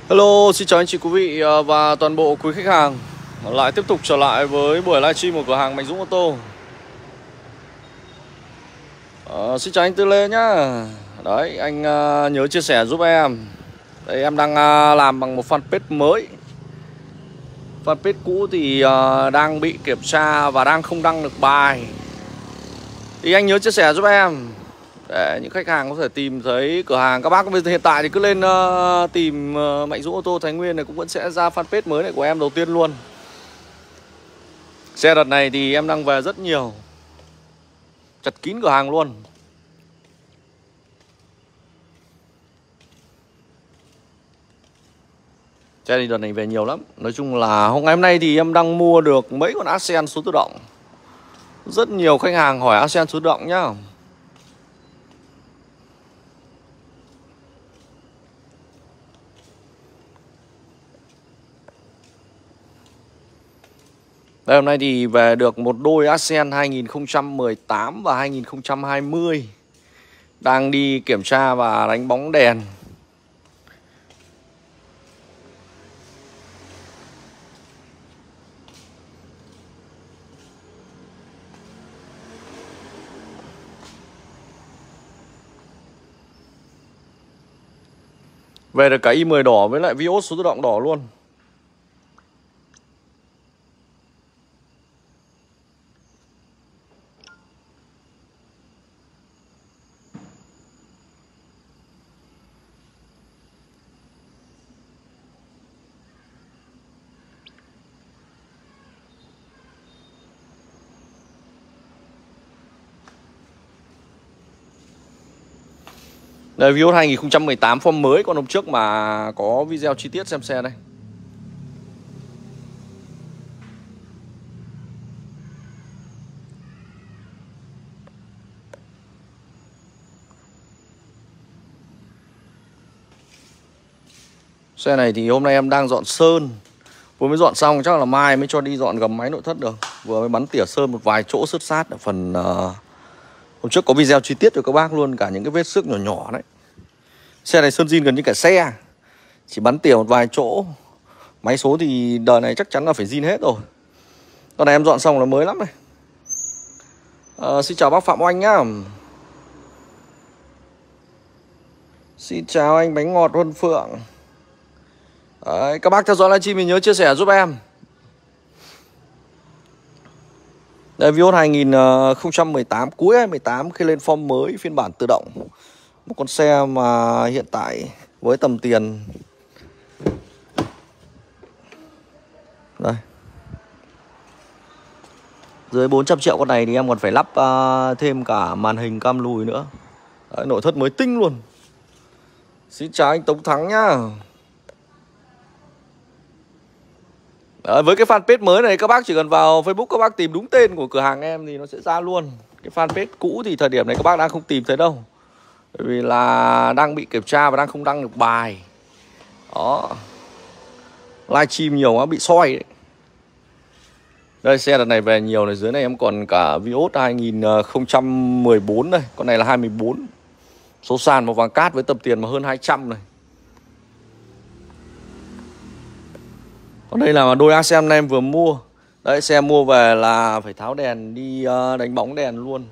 Hello, xin chào anh chị quý vị và toàn bộ quý khách hàng. Lại tiếp tục trở lại với buổi livestream của cửa hàng Mạnh Dũng ô tô. Xin chào anh Tư Lê nhá. Đấy, anh nhớ chia sẻ giúp em. Đây, em đang làm bằng một fanpage mới. Fanpage cũ thì đang bị kiểm tra và đang không đăng được bài. Thì anh nhớ chia sẻ giúp em để những khách hàng có thể tìm thấy cửa hàng. Các bác hiện tại thì cứ lên tìm Mạnh Dũng ô tô Thái Nguyên này cũng vẫn sẽ ra fanpage mới này của em đầu tiên luôn. Xe đợt này thì em đang về rất nhiều, chật kín cửa hàng luôn. Xe thì đợt này về nhiều lắm. Nói chung là ngày hôm nay thì em đang mua được mấy con ASEAN số tự động. Rất nhiều khách hàng hỏi ASEAN số tự động nhá. Đây, hôm nay thì về được một đôi ASEAN 2018 và 2020. Đang đi kiểm tra và đánh bóng đèn. Về được cả i10 đỏ với lại Vios số tự động đỏ luôn. Đây, Vios 2018 form mới. Còn hôm trước mà có video chi tiết xem xe đây. Xe này thì hôm nay em đang dọn sơn. Vừa mới dọn xong, chắc là mai mới cho đi dọn gầm máy nội thất được. Vừa mới bắn tỉa sơn một vài chỗ sứt sát ở phần hôm trước có video chi tiết cho các bác luôn, cả những cái vết xước nhỏ nhỏ đấy. Xe này sơn zin gần như cả xe, chỉ bắn tỉa một vài chỗ. Máy số thì đời này chắc chắn là phải zin hết rồi. Con này em dọn xong là mới lắm này. Xin chào bác Phạm Oanh nhá. Xin chào anh Bánh Ngọt Huân Phượng. Đấy, các bác theo dõi livestream mình nhớ chia sẻ giúp em. Đây, Vios 2018, cuối 2018 khi lên form mới phiên bản tự động. Một con xe mà hiện tại với tầm tiền đây, dưới 400 triệu con này thì em còn phải lắp thêm cả màn hình cam lùi nữa. Đấy, nội thất mới tinh luôn. Xin chào anh Tống Thắng nhá. Đấy, với cái fanpage mới này các bác chỉ cần vào Facebook các bác tìm đúng tên của cửa hàng em thì nó sẽ ra luôn. Cái fanpage cũ thì thời điểm này các bác đang không tìm thấy đâu, bởi vì là đang bị kiểm tra và đang không đăng được bài. Đó, livestream nhiều quá bị soi đấy. Đây, xe đợt này về nhiều này. Dưới này em còn cả Vios 2014 đây. Con này là 2014. Số sàn màu vàng cát với tầm tiền mà hơn 200 này. Còn đây là đôi ASEAN em vừa mua. Đấy, xe mua về là phải tháo đèn đi đánh bóng đèn luôn.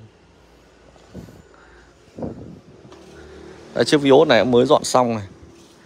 Đấy, chiếc Vios này mới dọn xong này.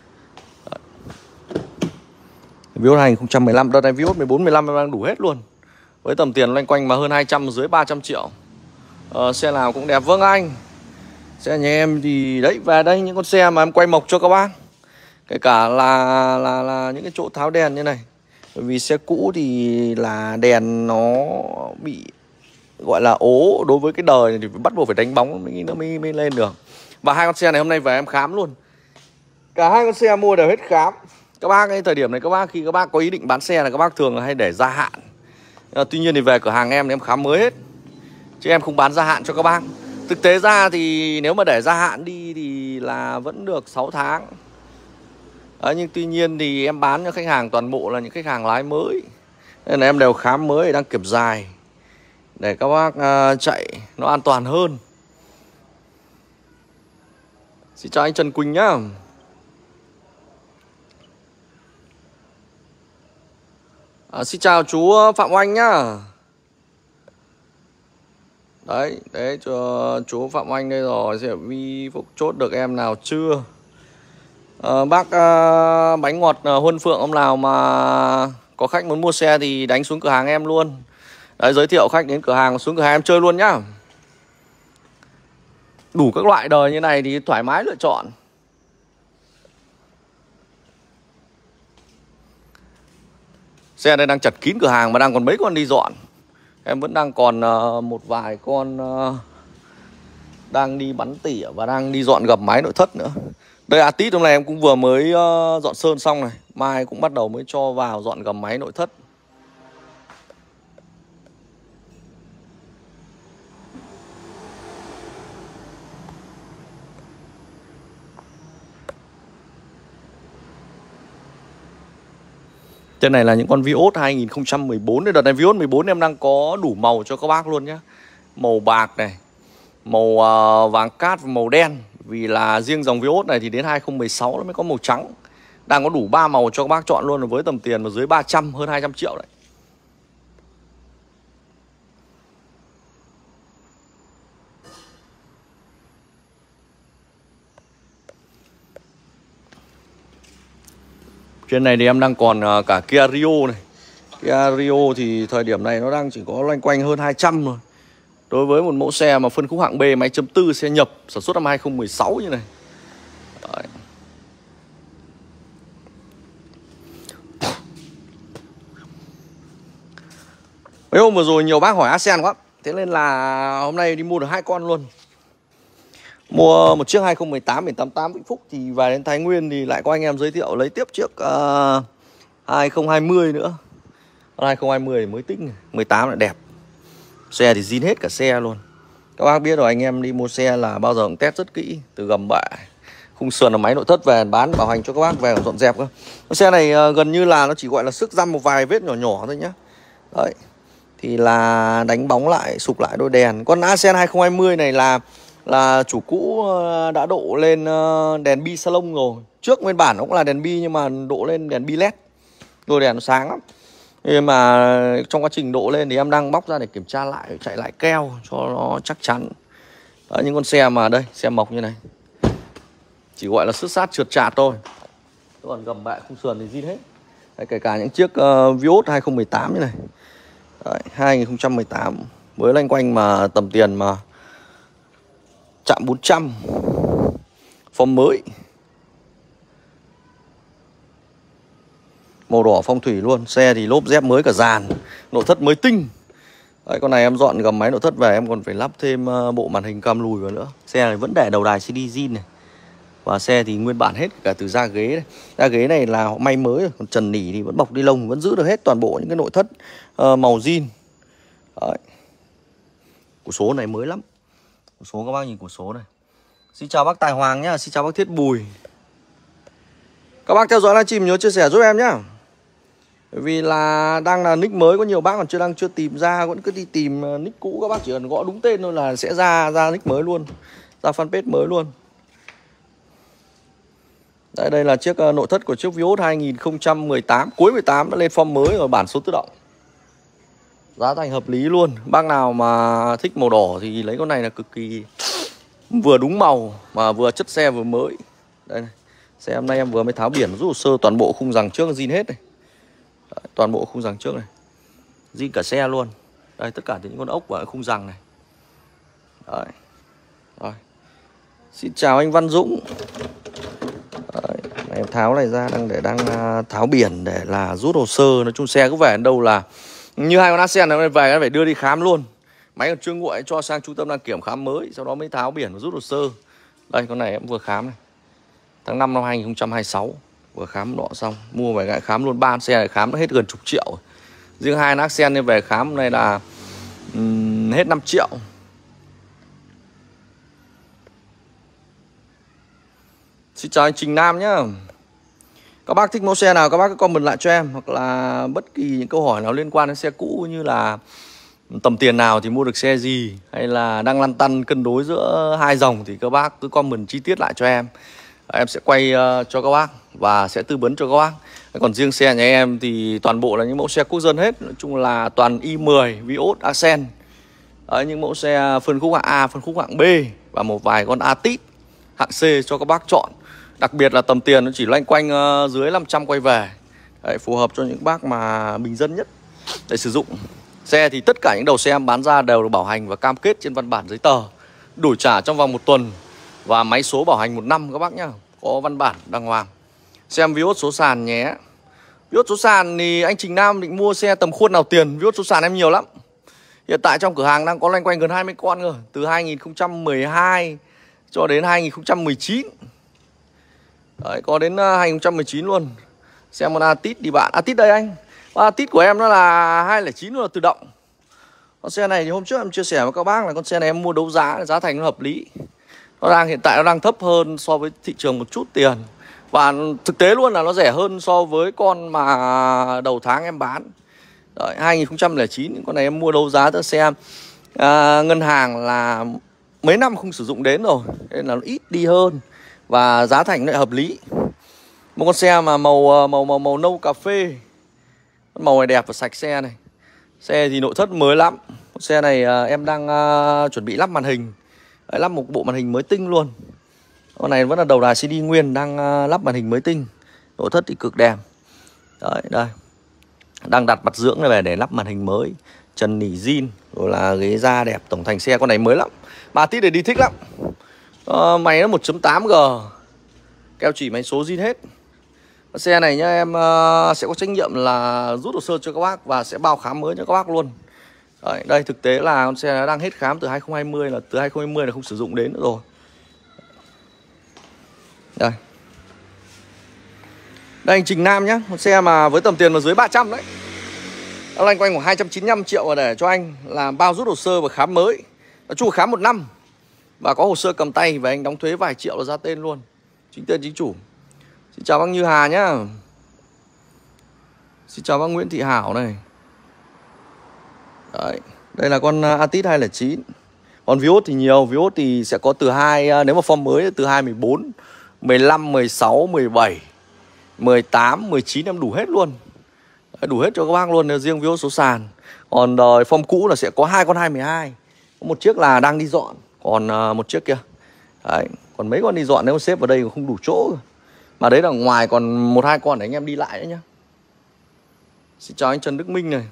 Vios 2015, đợt này Vios 14, 15 em đang đủ hết luôn. Với tầm tiền loanh quanh mà hơn 200, dưới 300 triệu. Xe nào cũng đẹp. Vâng anh. Xe nhà em thì đấy, về đây những con xe mà em quay mộc cho các bác. Kể cả là những cái chỗ tháo đèn như này. Bởi vì xe cũ thì là đèn nó bị gọi là ố. Đối với cái đời này thì bắt buộc phải đánh bóng nó mới lên được. Và hai con xe này hôm nay về em khám luôn. Cả hai con xe mua đều hết khám. Các bác ấy, thời điểm này các bác khi các bác có ý định bán xe là các bác thường hay để gia hạn. Tuy nhiên thì về cửa hàng em thì em khám mới hết, chứ em không bán gia hạn cho các bác. Thực tế ra thì nếu mà để gia hạn đi thì là vẫn được 6 tháng. Đấy, nhưng tuy nhiên thì em bán cho khách hàng toàn bộ là những khách hàng lái mới, nên là em đều khám mới, đăng kiểm dài để các bác chạy nó an toàn hơn. Xin chào anh Trần Quỳnh nhá. Xin chào chú Phạm Oanh nhá. Đấy cho chú Phạm Oanh đây rồi. Sẽ Vi Phúc chốt được em nào chưa? Bác bánh ngọt Huân Phượng, ông nào mà có khách muốn mua xe thì đánh xuống cửa hàng em luôn. Đấy, giới thiệu khách đến cửa hàng, xuống cửa hàng em chơi luôn nhá. Đủ các loại đời như này thì thoải mái lựa chọn. Xe đây đang chật kín cửa hàng mà đang còn mấy con đi dọn. Em vẫn đang còn một vài con đang đi bắn tỉa và đang đi dọn gầm máy nội thất nữa. Đây Atit hôm nay em cũng vừa mới dọn sơn xong này. Mai cũng bắt đầu mới cho vào dọn gầm máy nội thất. Trên này là những con Vios 2014. Đợt này Vios 14 em đang có đủ màu cho các bác luôn nhé. Màu bạc này, màu vàng cát và màu đen. Vì là riêng dòng Vios này thì đến 2016 nó mới có màu trắng. Đang có đủ 3 màu cho các bác chọn luôn, với tầm tiền mà dưới 300, hơn 200 triệu đấy. Trên này thì em đang còn cả Kia Rio này. Kia Rio thì thời điểm này nó đang chỉ có loanh quanh hơn 200 rồi. Đối với một mẫu xe mà phân khúc hạng B, máy chấm 4, xe nhập, sản xuất năm 2016 như này. Đấy. Mấy hôm vừa rồi nhiều bác hỏi Ascend quá, thế nên là hôm nay đi mua được 2 con luôn. Mua một chiếc 2018 biển 88 Vĩnh Phúc thì về đến Thái Nguyên thì lại có anh em giới thiệu lấy tiếp chiếc 2020 nữa. 2020 mới tính, 18 là đẹp. Xe thì zin hết cả xe luôn. Các bác biết rồi, anh em đi mua xe là bao giờ cũng test rất kỹ, từ gầm bệ, khung sườn là máy nội thất về bán bảo hành cho các bác về dọn dẹp cơ. Cái xe này gần như là nó chỉ gọi là xước răm một vài vết nhỏ nhỏ thôi nhá. Đấy. Thì là đánh bóng lại, sụp lại đôi đèn. Con Ascend 2020 này là chủ cũ đã độ lên đèn bi salon rồi. Trước nguyên bản nó cũng là đèn bi nhưng mà độ lên đèn bi led. Đôi đèn nó sáng lắm. Nhưng mà trong quá trình độ lên thì em đang bóc ra để kiểm tra lại, chạy lại keo cho nó chắc chắn. Đấy, những con xe mà đây, xe mộc như này chỉ gọi là xước sát trượt chạt thôi. Còn gầm bệ khung sườn thì zin hết. Đấy, kể cả những chiếc Vios 2018 như này. Đấy, 2018 với loanh quanh mà tầm tiền mà chạm 400, form mới, màu đỏ phong thủy luôn. Xe thì lốp dép mới cả dàn, nội thất mới tinh. Đấy, con này em dọn gầm máy nội thất về em còn phải lắp thêm bộ màn hình cam lùi vào nữa. Xe này vẫn để đầu đài CD zin này. Và xe thì nguyên bản hết cả từ da ghế này. Da ghế này là họ may mới rồi. Còn trần nỉ thì vẫn bọc ni lông, vẫn giữ được hết toàn bộ những cái nội thất màu zin. Đấy. Của số này mới lắm. Của số các bác nhìn của số này. Xin chào bác Tài Hoàng nhá. Xin chào bác Thiết Bùi. Các bác theo dõi livestream nhớ chia sẻ giúp em nhá. Bởi vì là đang là nick mới, có nhiều bác còn đang chưa tìm ra, vẫn cứ đi tìm nick cũ. Các bác chỉ cần gõ đúng tên thôi là sẽ ra nick mới luôn, ra fanpage mới luôn. Đây là chiếc nội thất của chiếc Vios 2018, cuối 18 đã lên form mới rồi, bản số tự động. Giá thành hợp lý luôn. Bác nào mà thích màu đỏ thì lấy con này là cực kỳ vừa đúng màu mà vừa chất xe vừa mới. Đây này. Xe hôm nay em vừa mới tháo biển rút hồ sơ, toàn bộ khung giằng trước zin hết này. Đấy, toàn bộ khung giằng trước này zin cả xe luôn. Đây, tất cả những con ốc và khung giằng này. Đấy. Rồi. Xin chào anh Văn Dũng. Đấy, em tháo này ra đang tháo biển để là rút hồ sơ. Nói chung xe cứ về đến đâu là như hai con Ascend này về nó phải đưa đi khám luôn. Máy còn chưa nguội cho sang trung tâm đăng kiểm khám mới, sau đó mới tháo biển và rút hồ sơ. Đây, con này em vừa khám này. Tháng 5 năm 2026 vừa khám nọ xong, mua về lại khám luôn. 3 xe này khám nó hết gần chục triệu. Riêng hai Ascend nên về khám này là hết 5 triệu. Xin chào anh Trình Nam nhá. Các bác thích mẫu xe nào các bác cứ comment lại cho em, hoặc là bất kỳ những câu hỏi nào liên quan đến xe cũ, như là tầm tiền nào thì mua được xe gì, hay là đang lăn tăn cân đối giữa hai dòng, thì các bác cứ comment chi tiết lại cho em. Em sẽ quay cho các bác và sẽ tư vấn cho các bác. Còn riêng xe nhà em thì toàn bộ là những mẫu xe quốc dân hết. Nói chung là toàn i10, Vios, Accent. Đấy, những mẫu xe phân khúc hạng A, phân khúc hạng B và một vài con Altis hạng C cho các bác chọn. Đặc biệt là tầm tiền nó chỉ loanh quanh dưới 500 quay về. Đấy, phù hợp cho những bác mà bình dân nhất để sử dụng. Xe thì tất cả những đầu xe em bán ra đều được bảo hành và cam kết trên văn bản giấy tờ, đổi trả trong vòng 1 tuần và máy số bảo hành 1 năm các bác nhá. Có văn bản đàng hoàng. Xem Vios số sàn nhé. Vios số sàn thì anh Trình Nam định mua xe tầm khuôn nào tiền. Vios số sàn em nhiều lắm. Hiện tại trong cửa hàng đang có loanh quanh gần 20 con rồi. Từ 2012 cho đến 2019. Đấy, có đến 2019 luôn. Xem con Altis đi bạn. Altis đây anh. Con Altis của em nó là 209 là tự động. Con xe này thì hôm trước em chia sẻ với các bác là con xe này em mua đấu giá, giá thành nó hợp lý. Hiện tại nó đang thấp hơn so với thị trường một chút tiền. Và thực tế luôn là nó rẻ hơn so với con mà đầu tháng em bán. Đấy, 2009 con này em mua đấu giá cho xe ngân hàng là mấy năm không sử dụng đến rồi, nên là nó ít đi hơn và giá thành nó lại hợp lý. Một con xe mà màu nâu cà phê, màu này đẹp và sạch xe này. Xe thì nội thất mới lắm. Con xe này em đang chuẩn bị lắp màn hình. Đấy, lắp một bộ màn hình mới tinh luôn. Con này vẫn là đầu đài CD nguyên, đang lắp màn hình mới tinh. Nội thất thì cực đẹp. Đấy, đây. Đang đặt mặt dưỡng này về để lắp màn hình mới. Trần nỉ zin, rồi là ghế da đẹp. Tổng thành xe con này mới lắm. Mà tít để đi thích lắm. Máy nó 1.8G. Keo chỉ máy số zin hết. Xe này nhá, em sẽ có trách nhiệm là rút hồ sơ cho các bác và sẽ bao khám mới cho các bác luôn. Đấy, đây thực tế là con xe đang hết khám từ 2020, là từ 2020 là không sử dụng đến nữa rồi. Đây. Đây anh Trình Nam nhá, một xe mà với tầm tiền mà dưới 300 đấy. Nó loanh quanh khoảng 295 triệu để cho anh làm bao rút hồ sơ và khám mới. Nói chung là khám 1 năm. Và có hồ sơ cầm tay và anh đóng thuế vài triệu là ra tên luôn. Chính tên chính chủ. Xin chào bác Như Hà nhá. Xin chào bác Nguyễn Thị Hảo này. Đấy, đây là con Altis 209. Còn Vios thì nhiều, Vios thì sẽ có từ 2, nếu mà form mới từ 214, 15, 16, 17, 18, 19 em đủ hết luôn. Đấy, đủ hết cho các bác luôn, riêng Vios số sàn. Còn form cũ là sẽ có 2 con 212. Có một chiếc là đang đi dọn, còn một chiếc kia. Đấy, còn mấy con đi dọn nếu xếp vào đây không đủ chỗ. Mà đấy là ngoài còn 1-2 con để anh em đi lại nữa nhá. Xin chào anh Trần Đức Minh này.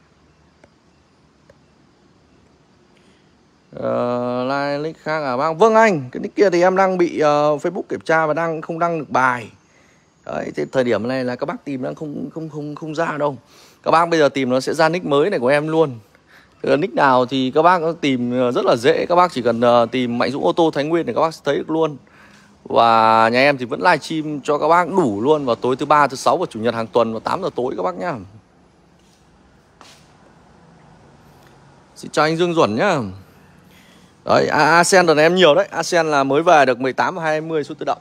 Like link khác à bác? Vâng anh, cái nick kia thì em đang bị Facebook kiểm tra và đang không đăng được bài. Đấy, thế thời điểm này là các bác tìm đang không ra đâu. Các bác bây giờ tìm nó sẽ ra nick mới này của em luôn. Nick nào thì các bác tìm rất là dễ. Các bác chỉ cần tìm Mạnh Dũng ô tô Thái Nguyên để các bác sẽ thấy được luôn. Và nhà em thì vẫn livestream cho các bác đủ luôn vào tối thứ 3, thứ 6 và chủ nhật hàng tuần vào 8 giờ tối các bác nhá. Xin chào anh Dương Duẩn nhá. Đấy, Accent đợt này em nhiều đấy. Accent là mới về được 18 và 20 số tự động.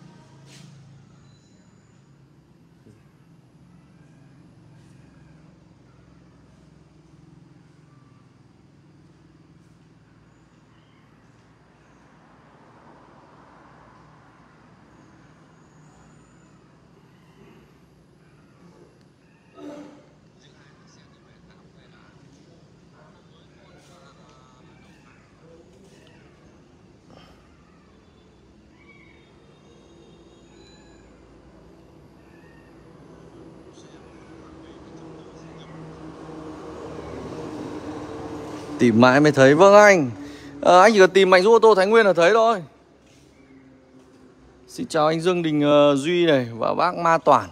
Tìm mãi mới thấy. Vâng anh. Anh chỉ cần tìm Mạnh Dũng ô tô Thái Nguyên là thấy thôi. Xin chào anh Dương Đình Duy này và bác Ma Toản.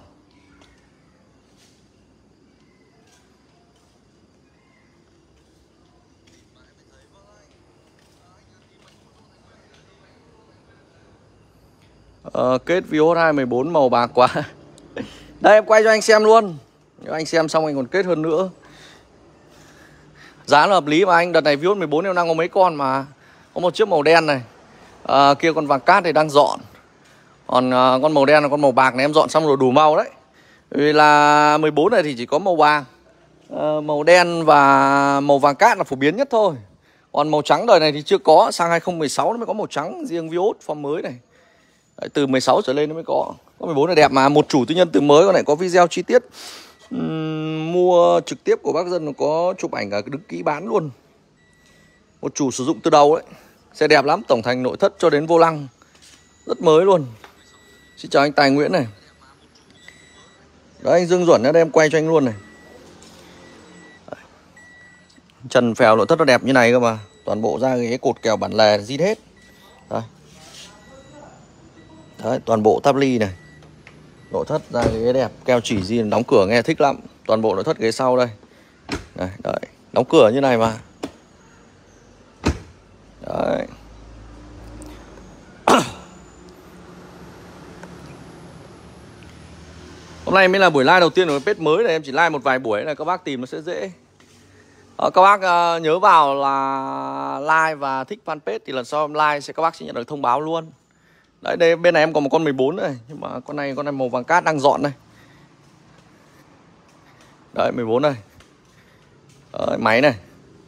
Kết Vios 214 màu bạc quá. Đây em quay cho anh xem luôn. Nếu anh xem xong anh còn kết hơn nữa. Giá là hợp lý mà anh. Đợt này Vios 14 em đang có mấy con mà. Có một chiếc màu đen này. Kia con vàng cát thì đang dọn. Còn con màu đen là con màu bạc này em dọn xong rồi đủ màu đấy. Vì là 14 này thì chỉ có màu vàng, màu đen và màu vàng cát là phổ biến nhất thôi. Còn màu trắng đời này thì chưa có. Sang 2016 nó mới có màu trắng. Riêng Vios form mới này. Đấy, từ 16 trở lên nó mới có. Con 14 này đẹp mà, một chủ tư nhân từ mới, con này có video chi tiết. Mua trực tiếp của bác Dân nó có chụp ảnh cả đứng kỹ bán luôn. Một chủ sử dụng từ đầu đấy. Xe đẹp lắm, tổng thành nội thất cho đến vô lăng rất mới luôn. Xin chào anh Tài Nguyễn này. Đấy, anh Dương Duẩn ở đây em quay cho anh luôn này. Trần phèo nội thất nó đẹp như này cơ mà. Toàn bộ da ghế cột kèo bản lề zin hết. Đây. Đấy, toàn bộ táp ly này. Nội thất da ghế đẹp, keo chỉ zin, đóng cửa nghe thích lắm. Toàn bộ nội thất ghế sau đây. Đây, đấy, đóng cửa như này mà. Đấy. Hôm nay mới là buổi live đầu tiên của page mới này, em chỉ live một vài buổi này các bác tìm nó sẽ dễ. Các bác nhớ vào là like và thích fanpage thì lần sau em like các bác sẽ nhận được thông báo luôn. Đấy, đây bên này em còn một con 14 này, nhưng mà con này màu vàng cát đang dọn đây. Đấy, 14 này. Đấy, máy này.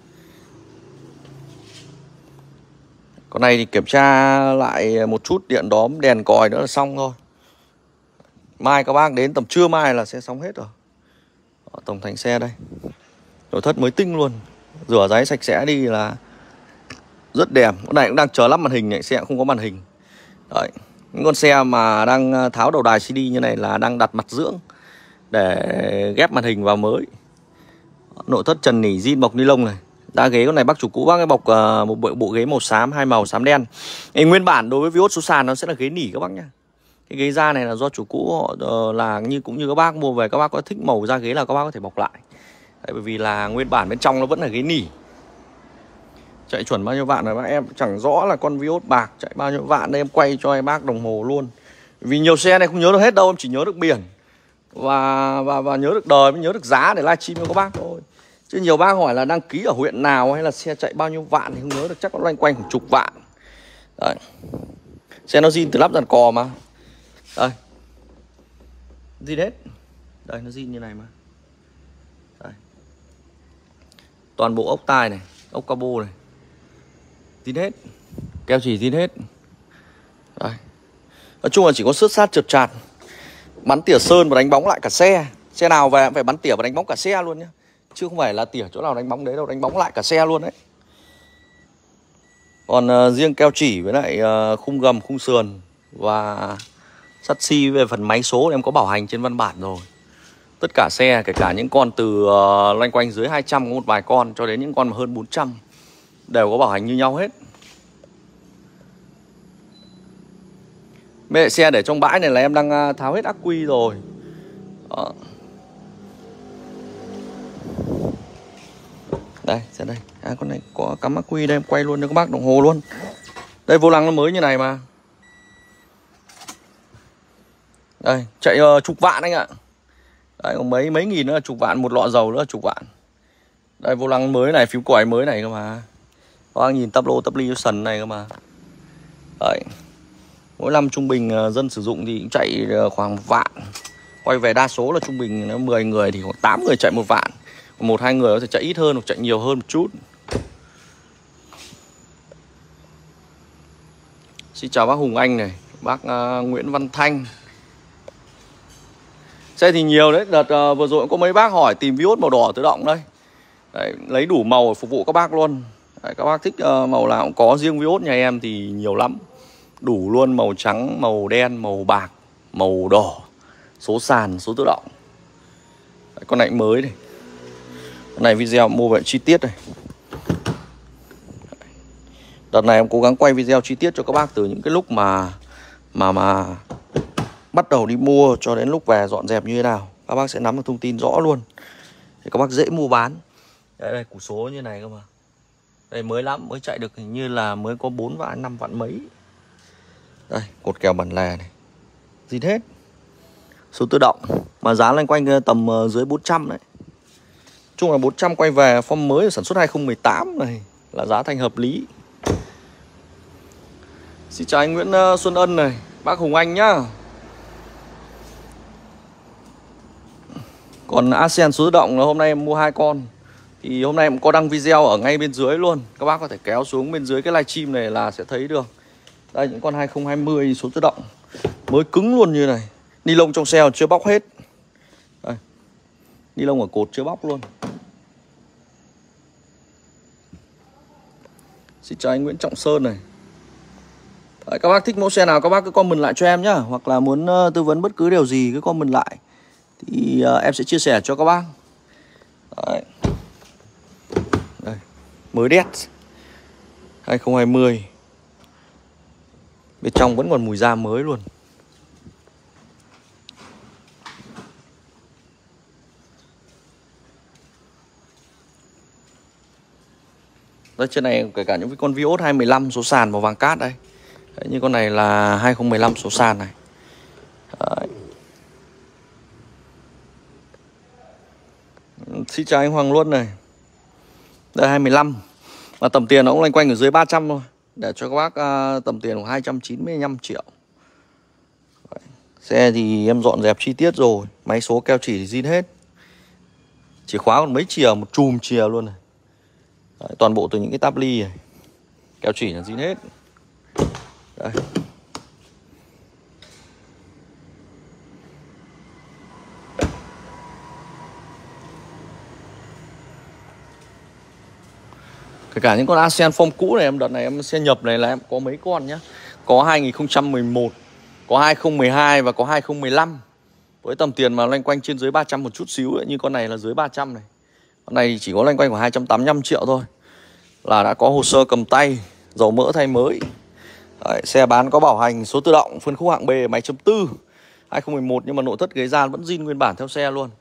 Con này thì kiểm tra lại một chút điện đóm, đèn còi nữa là xong thôi. Mai các bác đến tầm trưa mai là sẽ xong hết rồi. Tổng thành xe đây. Nội thất mới tinh luôn. Rửa ráy sạch sẽ đi là rất đẹp. Con này cũng đang chờ lắp màn hình này, xe không có màn hình. Đấy, những con xe mà đang tháo đầu đài CD như này là đang đặt mặt dưỡng để ghép màn hình vào mới. Nội thất trần nỉ zin bọc ni lông này. Đá ghế con này bác chủ cũ bác cái bọc một bộ ghế màu xám, hai màu xám đen. Nguyên bản đối với Vios số sàn nó sẽ là ghế nỉ các bác nhá. Cái ghế da này là do chủ cũ họ là cũng như các bác mua về, các bác có thích màu da ghế là các bác có thể bọc lại. Đấy, bởi vì là nguyên bản bên trong nó vẫn là ghế nỉ. Chạy chuẩn bao nhiêu vạn rồi bác em chẳng rõ là con Vios bạc chạy bao nhiêu vạn. Đây em quay cho em bác đồng hồ luôn. Vì nhiều xe này không nhớ được hết đâu, em chỉ nhớ được biển và nhớ được đời, mới nhớ được giá để livestream cho các bác thôi. Chứ nhiều bác hỏi là đăng ký ở huyện nào hay là xe chạy bao nhiêu vạn thì không nhớ được, chắc có loanh quanh khoảng chục vạn. Đấy. Xe nó zin từ lắp dàn cò mà. Đây. Zin hết. Đây nó zin như này mà. Đây. Toàn bộ ốc tai này, ốc cabo này. Zin hết. Keo chỉ zin hết. Đây. Nói chung là chỉ có xước sát trượt chạt. Bắn tỉa sơn và đánh bóng lại cả xe. Xe nào về cũng phải bắn tỉa và đánh bóng cả xe luôn nhá. Chứ không phải là tỉa chỗ nào đánh bóng đấy đâu, đánh bóng lại cả xe luôn đấy. Còn riêng keo chỉ với lại khung gầm, khung sườn và sắt xi về phần máy số em có bảo hành trên văn bản rồi. Tất cả xe, kể cả những con từ loanh quanh dưới 200 có một vài con cho đến những con hơn 400 đều có bảo hành như nhau hết. Mấy xe để trong bãi này là em đang tháo hết ắc quy rồi. Đó. Đây, xe đây. Con này có cắm ắc quy đây, em quay luôn cho các bác đồng hồ luôn. Đây vô lăng nó mới như này mà. Đây, chạy chục vạn anh ạ. Đấy, còn mấy nghìn nữa là chục vạn, một lọ dầu nữa là chục vạn. Đây vô lăng mới này, phím còi mới này cơ mà. Các bác nhìn tắp lô tắp ly sần này cơ mà. Đấy. Mỗi năm trung bình dân sử dụng thì cũng chạy khoảng 1 vạn. Quay về đa số là trung bình nó 10 người thì khoảng 8 người chạy 1 vạn. Còn 1-2 người có thể chạy ít hơn hoặc chạy nhiều hơn một chút. Xin chào bác Hùng Anh này, bác Nguyễn Văn Thanh. Xe thì nhiều đấy, đợt vừa rồi có mấy bác hỏi tìm Vios màu đỏ tự động đây. Đấy, lấy đủ màu phục vụ các bác luôn. Đấy, các bác thích màu nào cũng có, riêng Vios nhà em thì nhiều lắm. Đủ luôn, màu trắng, màu đen, màu bạc, màu đỏ, số sàn, số tự động. Đấy, con này mới này. Con này video mua về chi tiết này. Đợt này em cố gắng quay video chi tiết cho các bác từ những cái lúc mà bắt đầu đi mua cho đến lúc về dọn dẹp như thế nào. Các bác sẽ nắm được thông tin rõ luôn để các bác dễ mua bán. Đây củ số như này cơ mà. Đây mới lắm, mới chạy được hình như là mới có 4 vạn, 5 vạn mấy. Đây, cột kèo bản lề này. Zin hết. Số tự động mà giá loanh quanh tầm dưới 400 đấy. Chung là 400 quay về form mới sản xuất 2018 này là giá thành hợp lý. Xin chào anh Nguyễn Xuân Ân này, bác Hùng Anh nhá. Còn ASEAN số tự động là hôm nay em mua 2 con. Thì hôm nay em có đăng video ở ngay bên dưới luôn. Các bác có thể kéo xuống bên dưới cái livestream này là sẽ thấy được. Đây những con 2020 số tự động. Mới cứng luôn như này. Ni lông trong xe còn chưa bóc hết. Đây. Ni lông ở cột chưa bóc luôn. Xin chào anh Nguyễn Trọng Sơn này. Đấy, các bác thích mẫu xe nào các bác cứ comment lại cho em nhá. Hoặc là muốn tư vấn bất cứ điều gì cứ comment lại thì em sẽ chia sẻ cho các bác. Đấy. Đây. Mới đét 2020. Bên trong vẫn còn mùi da mới luôn. Đây, trên này kể cả những cái con Vios 215 số sàn màu vàng cát đây. Đấy, như con này là 2015 số sàn này. Đấy. Xin chào anh Hoàng Luân này. Đây 215. Và tầm tiền nó cũng loanh quanh ở dưới 300 thôi. Để cho các bác tầm tiền của 295 triệu. Đấy. Xe thì em dọn dẹp chi tiết rồi. Máy số keo chỉ thì zin hết. Chìa khóa còn mấy chìa, một chùm chìa luôn này. Đấy, toàn bộ từ những cái táp ly này. Keo chỉ là zin hết. Đây. Kể cả những con ASEAN form cũ này, đợt này em xe nhập này là em có mấy con nhá. Có 2011, có 2012 và có 2015. Với tầm tiền mà loanh quanh trên dưới 300 một chút xíu ấy, như con này là dưới 300 này. Con này chỉ có loanh quanh khoảng 285 triệu thôi. Là đã có hồ sơ cầm tay, dầu mỡ thay mới. Đấy, xe bán có bảo hành, số tự động, phân khúc hạng B, máy chấm 4 2011 nhưng mà nội thất ghế da vẫn zin nguyên bản theo xe luôn.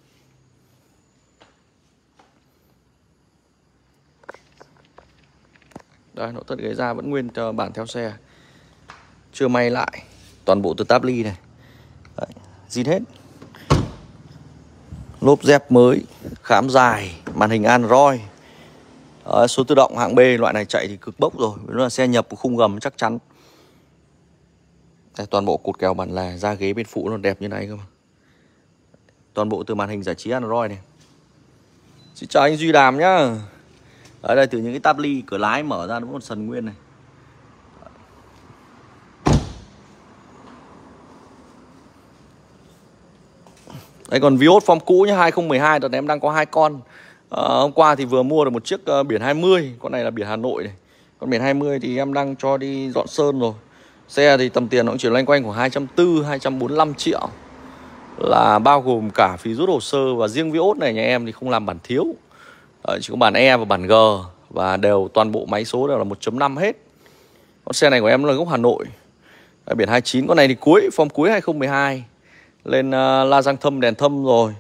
Đây, nội thất ghế da vẫn nguyên bản theo xe. Chưa may lại. Toàn bộ từ táp ly này. Đấy, zin hết. Lốp dép mới, khám dài, màn hình Android. Đấy, số tự động hạng B, loại này chạy thì cực bốc rồi. Nó là xe nhập khung gầm chắc chắn. Đây, toàn bộ cột kèo bản lề, da ghế bên phụ nó đẹp như này cơ mà. Toàn bộ từ màn hình giải trí Android này. Xin chào anh Duy Đàm nhá. Ở đây từ những cái táp ly cửa lái mở ra nó còn sần nguyên này. Đây còn Vios form cũ nhá, 2012 tận em đang có 2 con. Hôm qua thì vừa mua được một chiếc biển 20, con này là biển Hà Nội này. Con biển 20 thì em đang cho đi dọn sơn rồi. Xe thì tầm tiền nó cũng chỉ loanh quanh khoảng 240, 245 triệu. Là bao gồm cả phí rút hồ sơ. Và riêng Vios này nhà em thì không làm bản thiếu. Chỉ có bản E và bản G. Và đều toàn bộ máy số đều là 1.5 hết. Con xe này của em là gốc Hà Nội. Biển 29, con này thì form cuối 2012. Lên la răng thâm, đèn thâm rồi.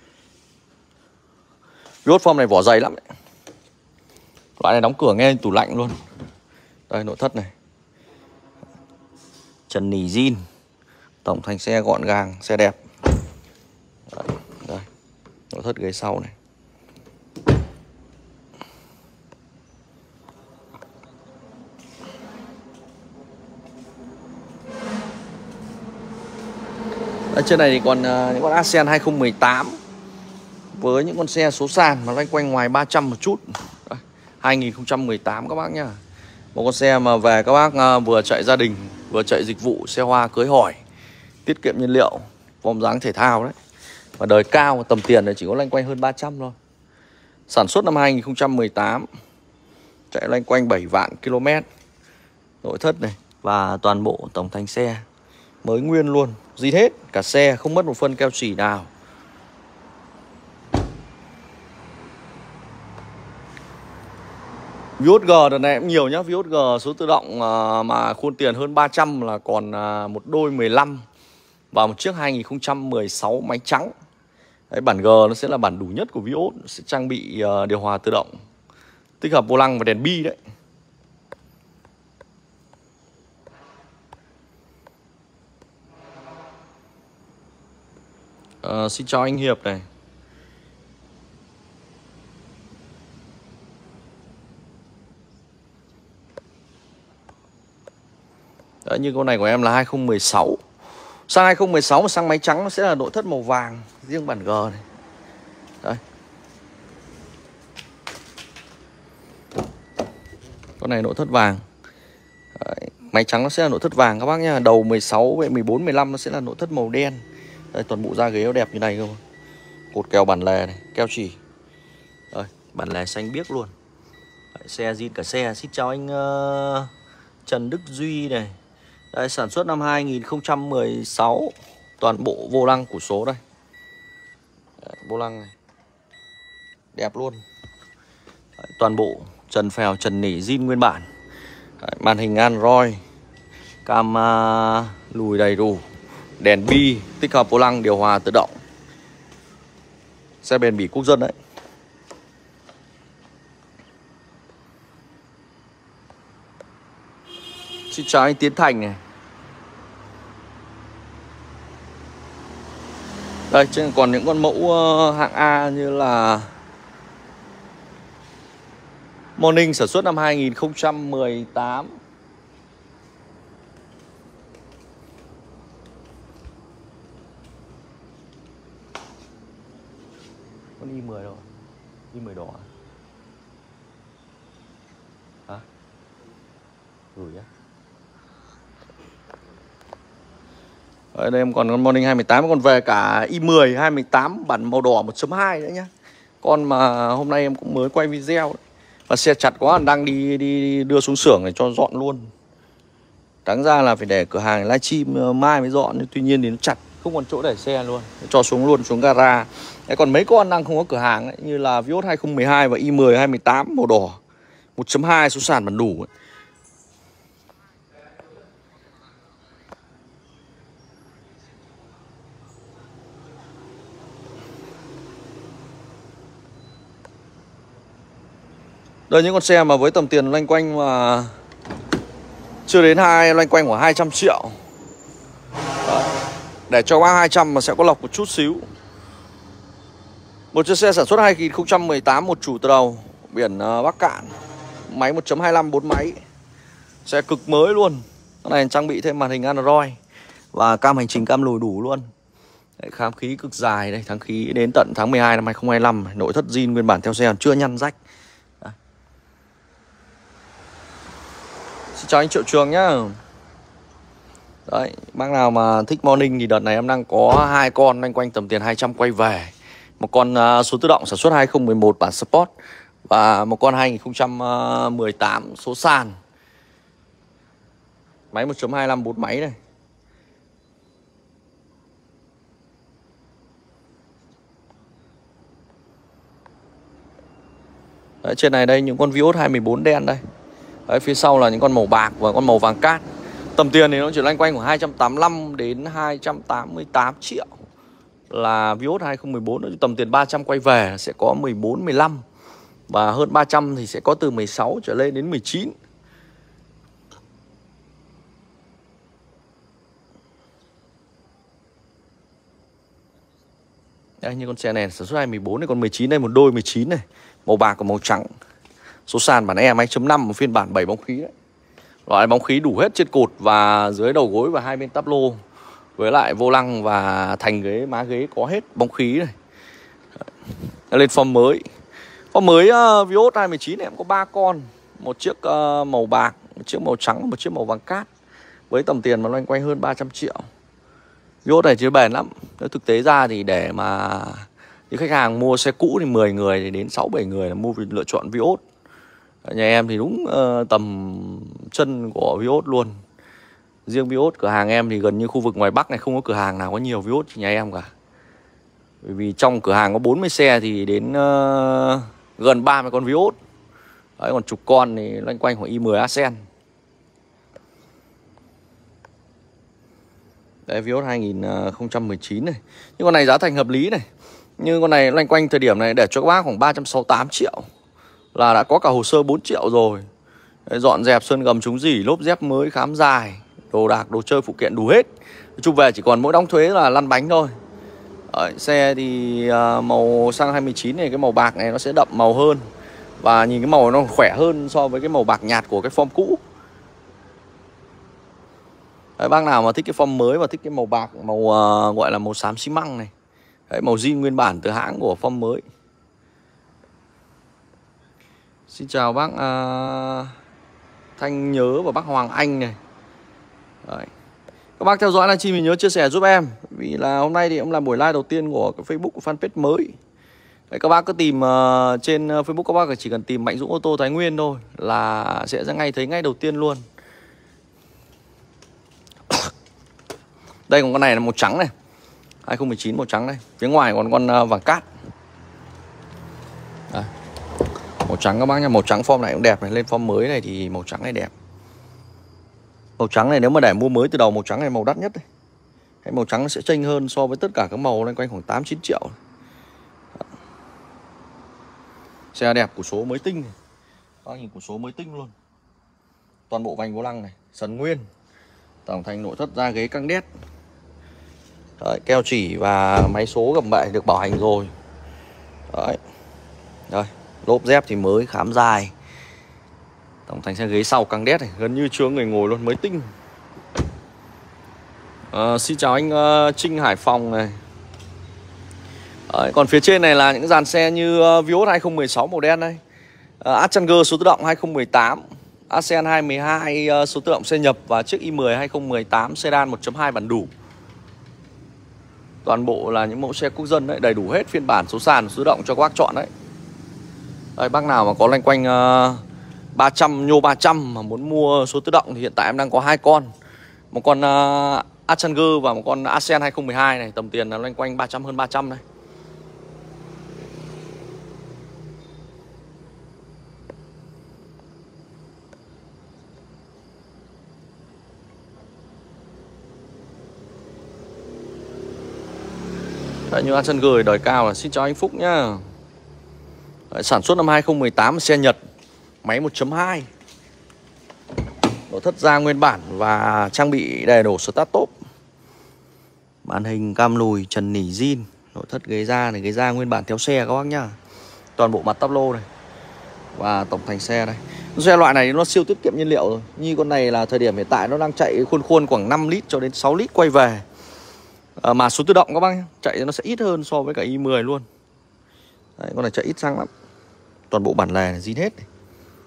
Vios form này vỏ dày lắm ấy. Loại này đóng cửa nghe tủ lạnh luôn. Đây nội thất này. Trần nỉ zin. Tổng thành xe gọn gàng, xe đẹp. Đây. Nội thất ghế sau này. Ở trên này thì còn những con ASEAN 2018 với những con xe số sàn mà loanh quanh ngoài 300 một chút. Đây, 2018 các bác nhá. Một con xe mà về các bác vừa chạy gia đình, vừa chạy dịch vụ, xe hoa cưới hỏi, tiết kiệm nhiên liệu, form dáng thể thao đấy. Và đời cao, tầm tiền này chỉ có loanh quanh hơn 300 thôi. Sản xuất năm 2018, chạy loanh quanh 7 vạn km. Nội thất này và toàn bộ tổng thành xe mới nguyên luôn, zin hết, cả xe không mất một phân keo chỉ nào. Vios G đợt này cũng nhiều nhá. Vios G số tự động mà khuôn tiền hơn 300 là còn một đôi 15 và một chiếc 2016 máy trắng. Đấy, bản G nó sẽ là bản đủ nhất của Vios, sẽ trang bị điều hòa tự động, tích hợp vô lăng và đèn bi đấy. Xin chào anh Hiệp này. Đấy, như con này của em là 2016. Sang 2016 mà sang máy trắng nó sẽ là nội thất màu vàng, riêng bản G này. Đấy. Con này nội thất vàng. Đấy. Máy trắng nó sẽ là nội thất vàng các bác nhá. Đầu 16 với 14, 15 nó sẽ là nội thất màu đen. Đây, toàn bộ da ghế nó đẹp như này không. Cột kèo bản lề này, keo chỉ. Đây, bản lề xanh biếc luôn. Đấy, xe zin cả xe. Xin chào anh Trần Đức Duy này. Đây, sản xuất năm 2016. Toàn bộ vô lăng của số đây. Đấy, vô lăng này đẹp luôn. Đấy, toàn bộ trần phèo, trần nỉ zin nguyên bản. Đấy, màn hình Android, cam lùi đầy đủ, đèn bi, tích hợp vô lăng, điều hòa tự động. Xe bền bỉ quốc dân đấy. Xin chào anh Tiến Thành này. Đây, chứ còn những con mẫu hạng A như là Morning sản xuất năm 2018. Con i10 đâu? i10 đỏ à? Hả? Gửi á. Ở đây em còn con Morning 218, còn về cả i10 218 bản màu đỏ 1.2 nữa nhá. Con mà hôm nay em cũng mới quay video đấy. Và xe chặt quá, đang đi đưa xuống xưởng để cho dọn luôn. Đáng ra là phải để cửa hàng livestream mai mới dọn, nhưng tuy nhiên thì nó chặt, không còn chỗ để xe luôn, cho xuống luôn, xuống gara. Đấy, còn mấy con đang không có cửa hàng ấy, như là Vios 2012 và i10 218 màu đỏ 1.2 số sàn bản đủ ấy. Đây, những con xe mà với tầm tiền loanh quanh mà chưa đến loanh quanh khoảng 200 triệu. Đấy. Để cho bác 200 mà sẽ có lọc một chút xíu. Một chiếc xe sản xuất 2018, một chủ từ đầu, biển Bắc Cạn, máy 1.25 4 máy. Xe cực mới luôn. Cái này trang bị thêm màn hình Android và cam hành trình, cam lùi đủ luôn. Đấy, khám khí cực dài đây, tháng khí đến tận tháng 12 năm 2025. Nội thất zin nguyên bản theo xe chưa nhăn rách. Đấy. Xin chào anh Triệu Trường nhá. Đấy, bác nào mà thích Morning thì đợt này em đang có 2 con loanh quanh tầm tiền 200 quay về. Một con số tự động sản xuất 2011 bản Sport và một con 2018 số sàn. Máy 1.25 4 máy này. Đấy, trên này đây những con Vios 214 đen đây. Đấy, phía sau là những con màu bạc và con màu vàng cát. Tầm tiền thì nó chỉ loanh quanh khoảng 285 đến 288 triệu là Vios 2014. Tầm tiền 300 quay về sẽ có 14, 15. Và hơn 300 thì sẽ có từ 16 trở lên đến 19. Đây, như con xe này sản xuất 2014 này, con 19 đây, một đôi 19 này, màu bạc và màu trắng. Số sàn bản E máy chấm 5, một phiên bản 7 bóng khí đấy. Loại bóng khí đủ hết trên cột và dưới đầu gối và hai bên táp lô. Với lại vô lăng và thành ghế, má ghế có hết bóng khí này. Lên form mới. Form mới Vios 219 này em có 3 con. Một chiếc màu bạc, một chiếc màu trắng, một chiếc màu vàng cát. Với tầm tiền mà loanh quanh hơn 300 triệu. Vios này chứ bền lắm. Nếu thực tế ra thì để mà những khách hàng mua xe cũ thì 10 người thì đến 6-7 người là mua lựa chọn Vios. Nhà em thì đúng tầm chân của Vios luôn. Riêng Vios cửa hàng em thì gần như khu vực ngoài Bắc này không có cửa hàng nào có nhiều Vios như nhà em cả. Bởi vì trong cửa hàng có 40 xe thì đến gần 30 con Vios. Đấy, còn chục con thì loanh quanh khoảng i10 Accent. Đấy, Vios 2019 này. Nhưng con này giá thành hợp lý này. Nhưng con này loanh quanh thời điểm này để cho các bác khoảng 368 triệu là đã có cả hồ sơ 4 triệu rồi. Đấy, dọn dẹp sơn gầm chống rỉ, lốp dép mới, khám dài, đồ đạc, đồ chơi, phụ kiện đủ hết. Nói chung về chỉ còn mỗi đóng thuế là lăn bánh thôi. Đấy, xe thì màu xăng 29 này, cái màu bạc này nó sẽ đậm màu hơn. Và nhìn cái màu nó khỏe hơn so với cái màu bạc nhạt của cái form cũ. Đấy, bác nào mà thích cái form mới và thích cái màu bạc, màu gọi là màu xám xi măng này. Đấy, màu zin nguyên bản từ hãng của form mới. Xin chào bác Thanh Nhớ và bác Hoàng Anh này. Đấy. Các bác theo dõi livestream thì nhớ chia sẻ giúp em, vì là hôm nay thì em làm buổi live đầu tiên của cái Facebook của fanpage mới. Đấy, các bác cứ tìm trên Facebook, các bác chỉ cần tìm Mạnh Dũng ô tô Thái Nguyên thôi là sẽ ra ngay thấy ngay đầu tiên luôn. Đây còn con này là màu trắng này, 2019 màu trắng này. Phía ngoài còn con vàng cát. Đấy. Màu trắng các bác nha, màu trắng form này cũng đẹp này. Lên form mới này thì màu trắng này đẹp. Màu trắng này nếu mà để mua mới từ đầu, màu trắng này màu đắt nhất đấy. Cái màu trắng sẽ chênh hơn so với tất cả các màu lên quanh khoảng 8-9 triệu. Xe đẹp, của số mới tinh này. Các bác nhìn của số mới tinh luôn. Toàn bộ vành vô lăng này, sần nguyên. Tổng thành nội thất da ghế căng đét. Đấy, keo chỉ và máy số gầm bệ được bảo hành rồi. Đấy. Đây, lốp dép thì mới khám dài. Tổng thành xe ghế sau căng đét này, gần như chưa người ngồi luôn, mới tinh. Xin chào anh Trinh Hải Phòng này. Đấy, còn phía trên này là những dàn xe như Vios 2016 màu đen đây, Achanger số tự động 2018, Ascend 212 số tự động xe nhập và chiếc i10 2018 sedan 1.2 bản đủ. Toàn bộ là những mẫu xe quốc dân đấy, đầy đủ hết phiên bản số sàn số tự động cho các bác chọn đấy. Đây, bác nào mà có loanh quanh 300 nhô 300 mà muốn mua số tự động thì hiện tại em đang có 2 con. Một con Achanger và một con Ascend 2012 này, tầm tiền là loanh quanh 300 hơn 300 này. Đấy, như Achanger đời cao là xin chào anh Phúc nhá. Đấy, sản xuất năm 2018, xe Nhật, máy 1.2, nội thất da nguyên bản và trang bị đầy đủ start top. Màn hình cam lùi, trần nỉ zin, nội thất ghế da này, ghế da nguyên bản theo xe các bác nhá. Toàn bộ mặt táp lô này và tổng thành xe đây. Xe loại này nó siêu tiết kiệm nhiên liệu rồi. Như con này là thời điểm hiện tại nó đang chạy khuôn khoảng 5 lít cho đến 6 lít quay về. Mà số tự động các bác nhá, chạy nó sẽ ít hơn so với cả i10 luôn. Đấy, con này chạy ít xăng lắm. Toàn bộ bản lề này zin hết này.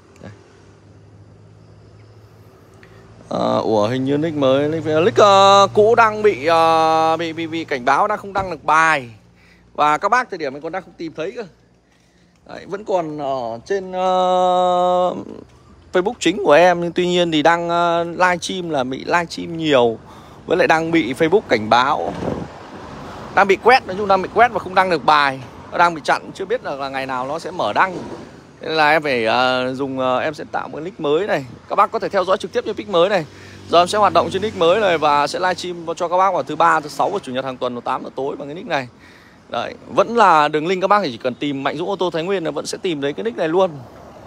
Ủa hình như nick mới, nick cũ đang bị cảnh báo đang không đăng được bài. Và các bác thời điểm mình còn đang không tìm thấy cơ. Đấy, vẫn còn ở trên Facebook chính của em, nhưng tuy nhiên thì đang livestream là bị livestream nhiều, với lại đang bị Facebook cảnh báo, đang bị quét, nói chung đang bị quét và không đăng được bài, nó đang bị chặn, chưa biết là ngày nào nó sẽ mở đăng. Nên là em phải em sẽ tạo một nick mới này. Các bác có thể theo dõi trực tiếp trên nick mới này. Giờ em sẽ hoạt động trên nick mới này và sẽ livestream cho các bác vào thứ 3, thứ 6 và chủ nhật hàng tuần vào 8 giờ tối bằng cái nick này. Đấy, vẫn là đường link, các bác chỉ cần tìm Mạnh Dũng ô tô Thái Nguyên là vẫn sẽ tìm thấy cái nick này luôn.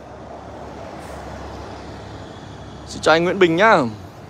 Xin chào anh Nguyễn Bình nhá.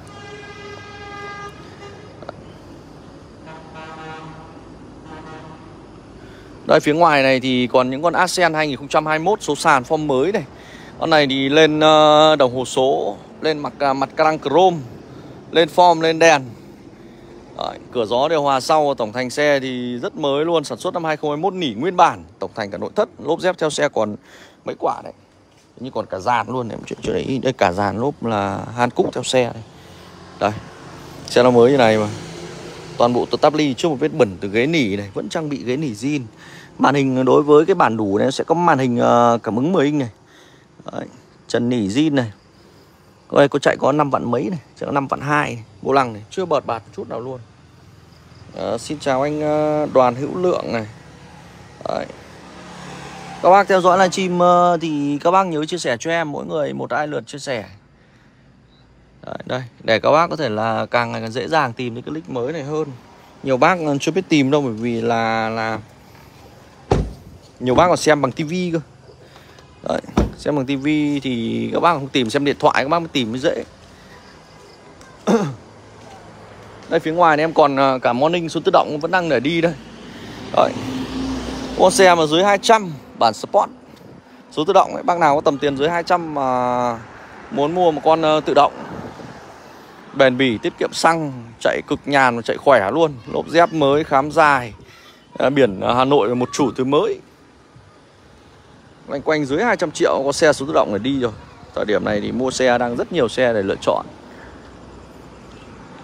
Đây, phía ngoài này thì còn những con Ascend 2021 số sàn form mới này. Con này thì lên đồng hồ số, lên mặt carang chrome, lên form, lên đèn. Đấy, cửa gió điều hòa sau, tổng thành xe thì rất mới luôn, sản xuất năm 2021 nỉ nguyên bản, tổng thành cả nội thất, lốp dép theo xe còn mấy quả đấy. Như còn cả dàn luôn này, chuyện đấy, đây cả dàn lốp là Hankook theo xe này. Đây, xe nó mới như này mà. Toàn bộ tắp ly chưa một vết bẩn từ ghế nỉ này, vẫn trang bị ghế nỉ zin. Màn hình đối với cái bản đủ này sẽ có màn hình cảm ứng 10 inch này. Đấy, trần nỉ zin này. Đây có chạy có 5 vạn mấy này, chạy có 5 vạn 2 này. Vô lăng này, chưa bợt bạt một chút nào luôn. Xin chào anh Đoàn Hữu Lượng này. Đấy. Các bác theo dõi livestream thì các bác nhớ chia sẻ cho em, mỗi người một ai lượt chia sẻ. Đấy, đây, để các bác có thể là càng ngày càng dễ dàng tìm đến cái nick mới này hơn. Nhiều bác chưa biết tìm đâu, bởi vì là nhiều bác còn xem bằng tivi cơ. Đấy, xem bằng tivi thì các bác không tìm, xem điện thoại các bác mới tìm mới dễ. Đây, phía ngoài này em còn cả Morning số tự động vẫn đang để đi đây. Đấy, con xe mà dưới 200, bản Sport số tự động ấy, bác nào có tầm tiền dưới 200 mà muốn mua một con tự động, bền bỉ, tiết kiệm xăng, chạy cực nhàn và chạy khỏe luôn, lốp dép mới khám dài, biển Hà Nội một chủ từ mới, loanh quanh dưới 200 triệu có xe số tự động để đi rồi. Thời điểm này thì mua xe đang rất nhiều xe để lựa chọn.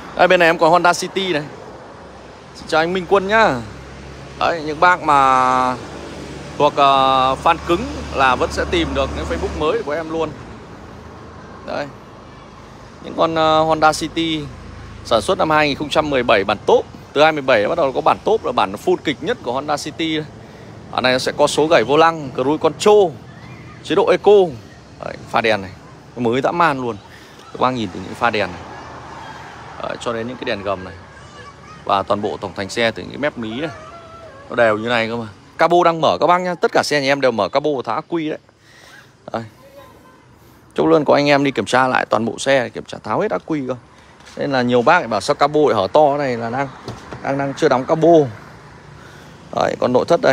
Đây bên này em còn Honda City này. Xin chào anh Minh Quân nhá. Đấy, những bác mà thuộc fan cứng là vẫn sẽ tìm được cái Facebook mới của em luôn. Đây, những con Honda City sản xuất năm 2017 bản top. Từ 2017 bắt đầu có bản top là bản full kịch nhất của Honda City. Bản này sẽ có số gảy vô lăng, cruise control, chế độ eco. Đấy, pha đèn này mới dã man luôn. Các bác nhìn từ những pha đèn này. Đấy, cho đến những cái đèn gầm này. Và toàn bộ tổng thành xe từ những cái mép mí này nó đều như này cơ mà. Cabo đang mở các bác nhá. Tất cả xe nhà em đều mở cabo tháo ắc quy đấy. Đây. Chốc luôn có anh em đi kiểm tra lại toàn bộ xe, kiểm tra tháo hết ắc quy cơ. Nên là nhiều bác lại bảo sao cabo lại hở to này là đang chưa đóng cabo. Đấy, còn nội thất đây.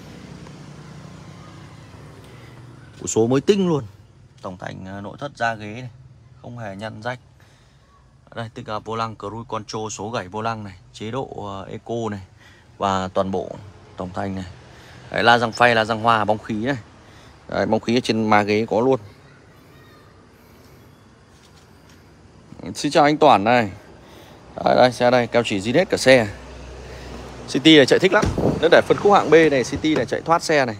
Củ số mới tinh luôn. Tổng thành nội thất da ghế này, không hề nhăn rách. Đây, tích vô lăng cruise control, số gảy vô lăng này, chế độ eco này. Và toàn bộ tổng thành này. Đấy, la răng phay, la răng hoa, bóng khí này. Đấy, bóng khí ở trên má ghế có luôn. Xin chào anh Toản này. Đấy, đây, xe đây, keo chỉ zin hết cả xe. City này chạy thích lắm. Nếu để phân khúc hạng B này, City này chạy thoát xe này.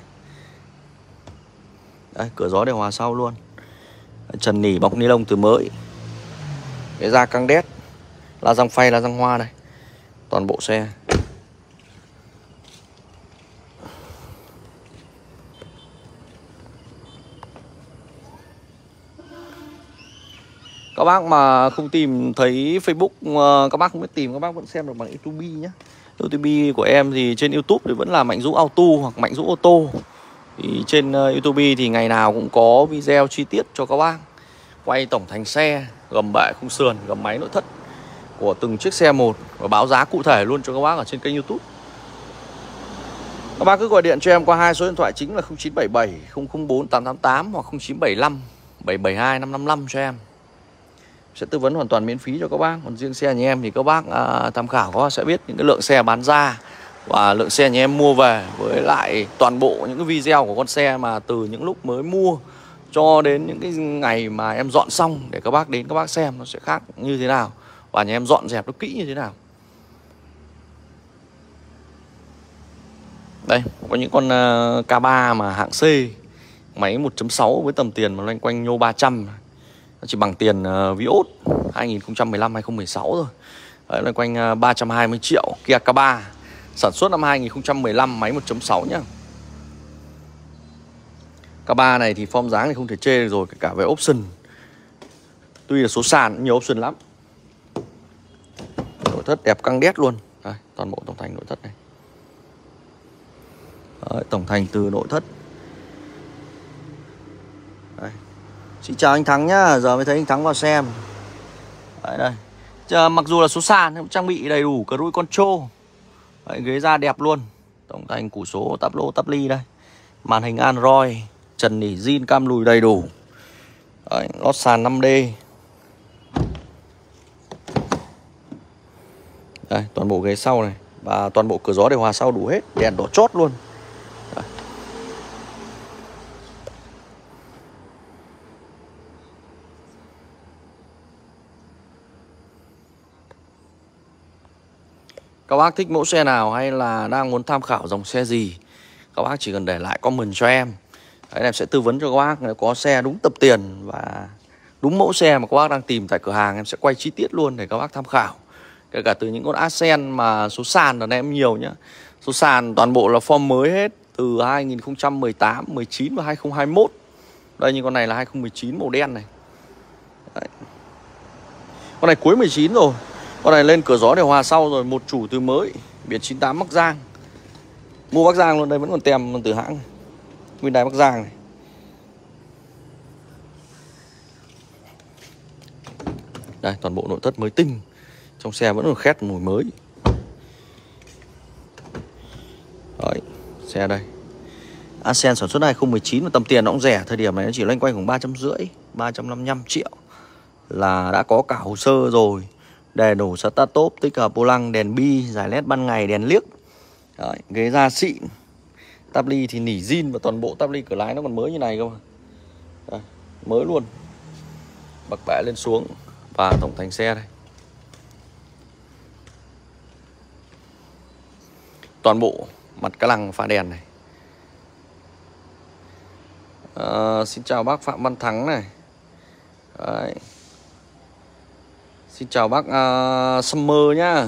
Đây, cửa gió điều hòa sau luôn. Trần nỉ bọc ni lông từ mới. Cái da căng đét, la răng phay, la răng hoa này. Toàn bộ xe. Các bác mà không tìm thấy Facebook, các bác không biết tìm, các bác vẫn xem được bằng YouTube nhé. YouTube của em thì trên YouTube thì vẫn là Mạnh Dũng Auto hoặc Mạnh Dũng ô tô. Thì trên YouTube thì ngày nào cũng có video chi tiết cho các bác. Quay tổng thành xe, gầm bệ khung sườn, gầm máy nội thất của từng chiếc xe một. Và báo giá cụ thể luôn cho các bác ở trên kênh YouTube. Các bác cứ gọi điện cho em qua hai số điện thoại chính là 0977 004 888 hoặc 0975 772 555 cho em. Sẽ tư vấn hoàn toàn miễn phí cho các bác. Còn riêng xe nhà em thì các bác tham khảo, các bác sẽ biết những cái lượng xe bán ra và lượng xe nhà em mua về, với lại toàn bộ những cái video của con xe mà từ những lúc mới mua cho đến những cái ngày mà em dọn xong để các bác đến các bác xem nó sẽ khác như thế nào và nhà em dọn dẹp nó kỹ như thế nào. Đây, có những con K3 mà hạng C, máy 1.6 với tầm tiền mà loanh quanh nhô 300. Nó chỉ bằng tiền Vios 2015-2016 thôi. Đấy, loanh quanh 320 triệu. Kia K3 sản xuất năm 2015, máy 1.6 nhá. K3 này thì form dáng thì không thể chê được rồi, kể cả về option. Tuy là số sàn nhiều option lắm. Nội thất đẹp căng đét luôn. Đây, toàn bộ tổng thành nội thất này. Đấy, tổng thành từ nội thất. Đây. Xin chào anh Thắng nhá, giờ mới thấy anh Thắng vào xem. Đấy đây. Mặc dù là số sàn trang bị đầy đủ cruise control. Đấy, ghế da đẹp luôn. Tổng thành củ số tắp lô tắp ly đây. Màn hình Android, trần nỉ zin cam lùi đầy đủ. Đấy, lót sàn 5D. Đây, toàn bộ ghế sau này và toàn bộ cửa gió điều hòa sau đủ hết, đèn đỏ chót luôn. Đây. Các bác thích mẫu xe nào hay là đang muốn tham khảo dòng xe gì, các bác chỉ cần để lại comment cho em. Đấy, em sẽ tư vấn cho các bác nếu có xe đúng tập tiền và đúng mẫu xe mà các bác đang tìm tại cửa hàng, em sẽ quay chi tiết luôn để các bác tham khảo. Kể cả từ những con Accent mà số sàn là em nhiều nhá. Số sàn toàn bộ là form mới hết, từ 2018, 19 và 2021. Đây, như con này là 2019 màu đen này. Đấy. Con này cuối 19 rồi. Con này lên cửa gió điều hòa sau rồi, một chủ từ mới, biển 98 Bắc Giang. Mua Bắc Giang luôn, đây vẫn còn tem từ hãng. Hyundai Bắc Giang này. Đây, toàn bộ nội thất mới tinh. Trong xe vẫn còn khét mùi mới. Đấy, xe đây. Accent sản xuất 2019 và tầm tiền nó cũng rẻ, thời điểm này nó chỉ loanh quanh khoảng 350, 355 triệu là đã có cả hồ sơ rồi. Đèn nổ start top, tích hợp vô lăng, đèn bi, giải led ban ngày, đèn liếc. Đấy, ghế da xịn. Táp ly thì nỉ zin và toàn bộ táp ly cửa lái nó còn mới như này cơ mà. Đây, mới luôn. Bậc bệ lên xuống và tổng thành xe đây. toàn bộ mặt cá lăng pha đèn này. Xin chào bác Phạm Văn Thắng này. Đấy. Xin chào bác Summer nhá.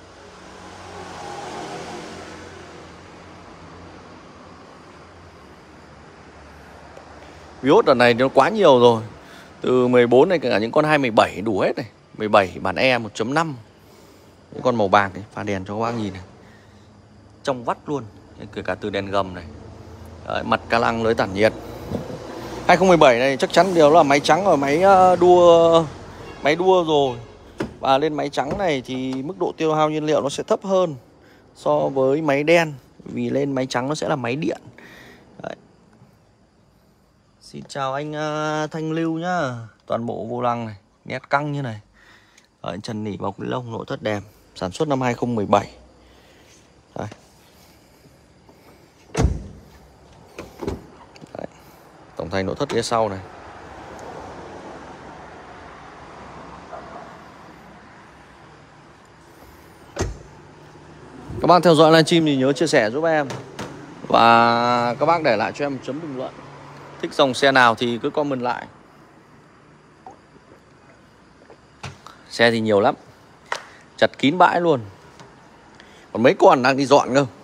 Vios đợt này nó quá nhiều rồi. Từ 14 này cả những con 217 đủ hết này. 17 bản E 1.5. Những con màu bạc này, pha đèn cho các bác nhìn này. Trong vắt luôn, kể cả từ đèn gầm này. Đấy, mặt ca lăng lưới tản nhiệt. 2017 này chắc chắn điều là máy trắng và máy đua rồi. Và lên máy trắng này thì mức độ tiêu hao nhiên liệu nó sẽ thấp hơn so với máy đen, vì lên máy trắng nó sẽ là máy điện. Đấy. Xin chào anh Thanh Lưu nhá. Toàn bộ vô lăng này, nét căng như này. Đấy, trần nỉ bọc ni lông, nội thất đẹp. Sản xuất năm 2017. Đây. Đấy. Tổng thành nội thất phía sau này. Các bác theo dõi livestream thì nhớ chia sẻ giúp em. Và các bác để lại cho em một chấm bình luận. Thích dòng xe nào thì cứ comment lại. Xe thì nhiều lắm, chật kín bãi luôn. Còn mấy con đang đi dọn cơ.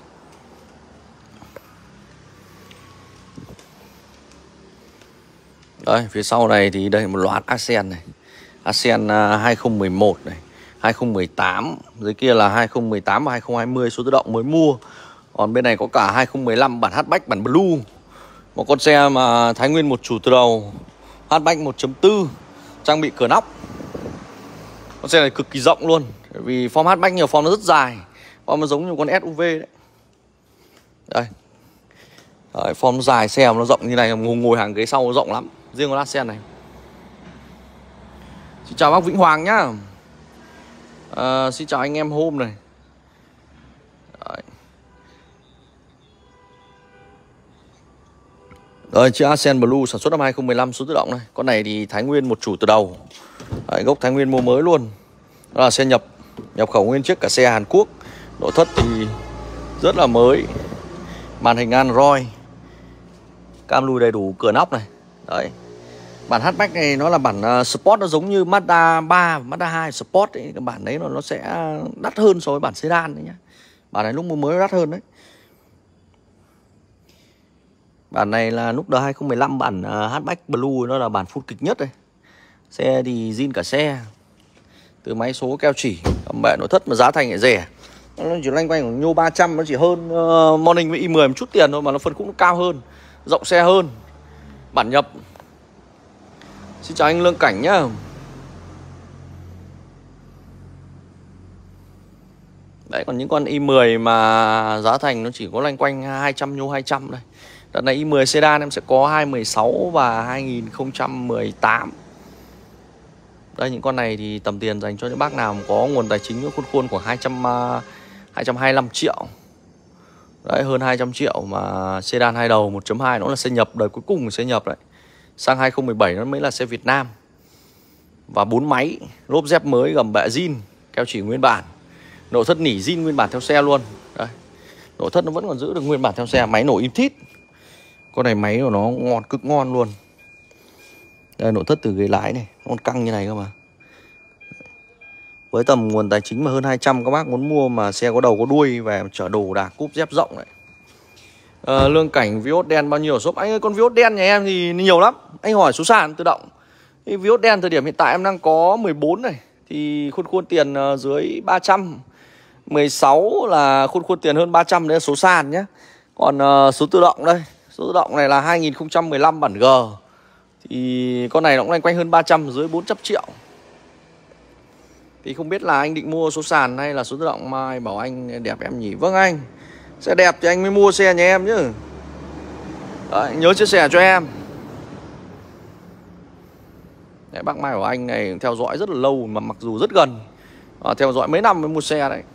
Đây, phía sau này thì đây một loạt Accent này. Accent 2011 này, 2018. Dưới kia là 2018 và 2020 số tự động mới mua. Còn bên này có cả 2015 bản hatchback, bản Blue. Một con xe mà Thái Nguyên một chủ từ đầu. Hatchback 1.4, trang bị cửa nóc. Con xe này cực kỳ rộng luôn. Vì form hatchback nhiều form nó rất dài. Form nó giống như con SUV đấy. Đây. Đấy, form nó dài, xe nó rộng như này. Ngồi hàng ghế sau nó rộng lắm. Riêng con Accent này. Xin chào bác Vĩnh Hoàng nhá. Xin chào anh em Hôm này. Đấy. Rồi, chiếc Accent Blue sản xuất năm 2015 số tự động này. Con này thì Thái Nguyên một chủ từ đầu. Đấy, gốc Thái Nguyên mua mới luôn. Đó là xe nhập khẩu nguyên chiếc, cả xe Hàn Quốc. Nội thất thì rất là mới. Màn hình Android, cam lùi đầy đủ, cửa nóc này. Đấy. Bản hatchback này nó là bản Sport, nó giống như Mazda 3, Mazda 2 Sport ấy. Cái bản đấy nó sẽ đắt hơn so với bản sedan đấy nhá. Bản này lúc mua mới đắt hơn đấy. Bản này là lúc đó 2015 bản hatchback Blue nó là bản full kịch nhất đây. Xe thì zin cả xe. Từ máy số keo chỉ, cầm bệ nội thất mà giá thành lại rẻ. Nó chỉ loanh quanh khoảng nhô 300, nó chỉ hơn Morning với i10 một chút tiền thôi mà nó phân khúc nó cao hơn, rộng xe hơn. Bản nhập. Xin chào anh Lương Cảnh nhá. Đấy, còn những con i10 mà giá thành nó chỉ có loanh quanh 200 nhô 200 đây. Đợt này i10 sedan em sẽ có 2016 và 2018. Đây, những con này thì tầm tiền dành cho những bác nào có nguồn tài chính khuôn khuôn khoảng 225 triệu. Đấy, hơn 200 triệu mà sedan hai đầu 1.2 nó là xe nhập, đời cuối cùng của xe nhập đấy. Sang 2017 nó mới là xe Việt Nam. Và 4 máy, lốp dép mới, gầm bệ zin, keo chỉ nguyên bản. Nội thất nỉ zin nguyên bản theo xe luôn. Đây. Nội thất nó vẫn còn giữ được nguyên bản theo xe, máy nổ im thít. Con này máy của nó ngon, cực ngon luôn. Đây, nội thất từ ghế lái này, con căng như này cơ mà. Với tầm nguồn tài chính mà hơn 200, các bác muốn mua mà xe có đầu có đuôi về chở đồ đạc, cúp dép rộng này. Lương Cảnh Vios đen bao nhiêu shop? Anh ơi, con Vios đen nhà em thì nhiều lắm. Anh hỏi số sàn tự động. Cái Vios đen thời điểm hiện tại em đang có 14 này. Thì khuôn tiền dưới 300. 16 là khuôn tiền hơn 300, đấy là số sàn nhé. Còn số tự động đây. Số tự động này là 2015 bản G. Thì con này nó cũng loanh quanh hơn 300, dưới 400 triệu. Thì không biết là anh định mua số sàn hay là số tự động mà bảo anh đẹp em nhỉ? Vâng anh. Xe đẹp thì anh mới mua xe nhà em chứ. Đấy, nhớ chia sẻ cho em. Đấy, bác Mai của anh này theo dõi rất là lâu mà mặc dù rất gần. Theo dõi mấy năm mới mua xe đấy.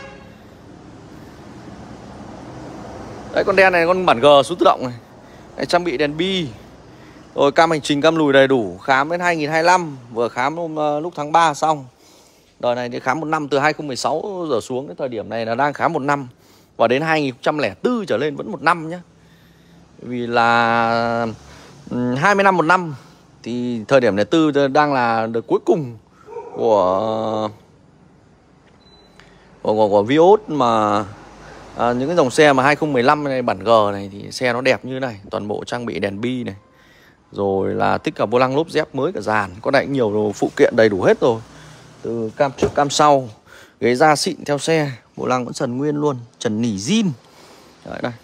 Đấy, con đen này con bản G số tự động này. Đấy, trang bị đèn bi. Rồi cam hành trình, cam lùi đầy đủ. Khám đến 2025. Vừa khám lúc tháng 3 xong. Đời này thì khám 1 năm, từ 2016 giờ xuống. Cái thời điểm này là đang khám 1 năm. và đến 2004 trở lên vẫn 1 năm nhé. Vì là 20 năm 1 năm thì thời điểm này Tư đang là đợt cuối cùng của Vios mà những cái dòng xe mà 2015 này bản G này thì xe nó đẹp như này, toàn bộ trang bị đèn bi này, rồi là tích hợp vô lăng lốp dép mới cả dàn, có lại nhiều đồ phụ kiện đầy đủ hết rồi, từ cam trước cam sau, ghế da xịn theo xe, vô lăng vẫn trần nguyên luôn, trần nỉ zin. Đấy đây.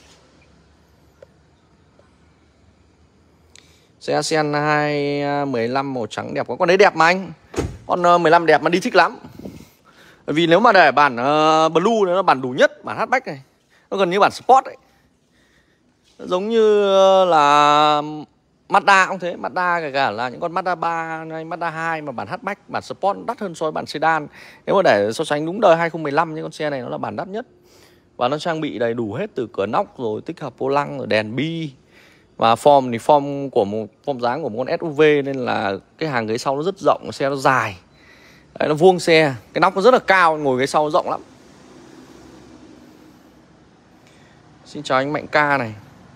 Xe Ascent 215 màu trắng đẹp quá. Con đấy đẹp mà anh. Con 15 đẹp mà đi thích lắm. Vì nếu mà để bản Blue này, nó bản đủ nhất, bản hatchback này, nó gần như bản Sport ấy. Giống như là Mazda cũng thế. Mazda kể cả là những con Mazda 3 hay Mazda 2 mà bản hatchback, bản Sport đắt hơn so với bản sedan. Nếu mà để so sánh đúng đời 2015, những con xe này nó là bản đắt nhất. Và nó trang bị đầy đủ hết, từ cửa nóc rồi tích hợp vô lăng rồi đèn bi. Và form thì form dáng của một con SUV, nên là cái hàng ghế sau nó rất rộng, xe nó dài. Đấy, nó vuông xe, cái nóc nó rất là cao, ngồi ghế sau rộng lắm. Xin chào anh Mạnh Ca này.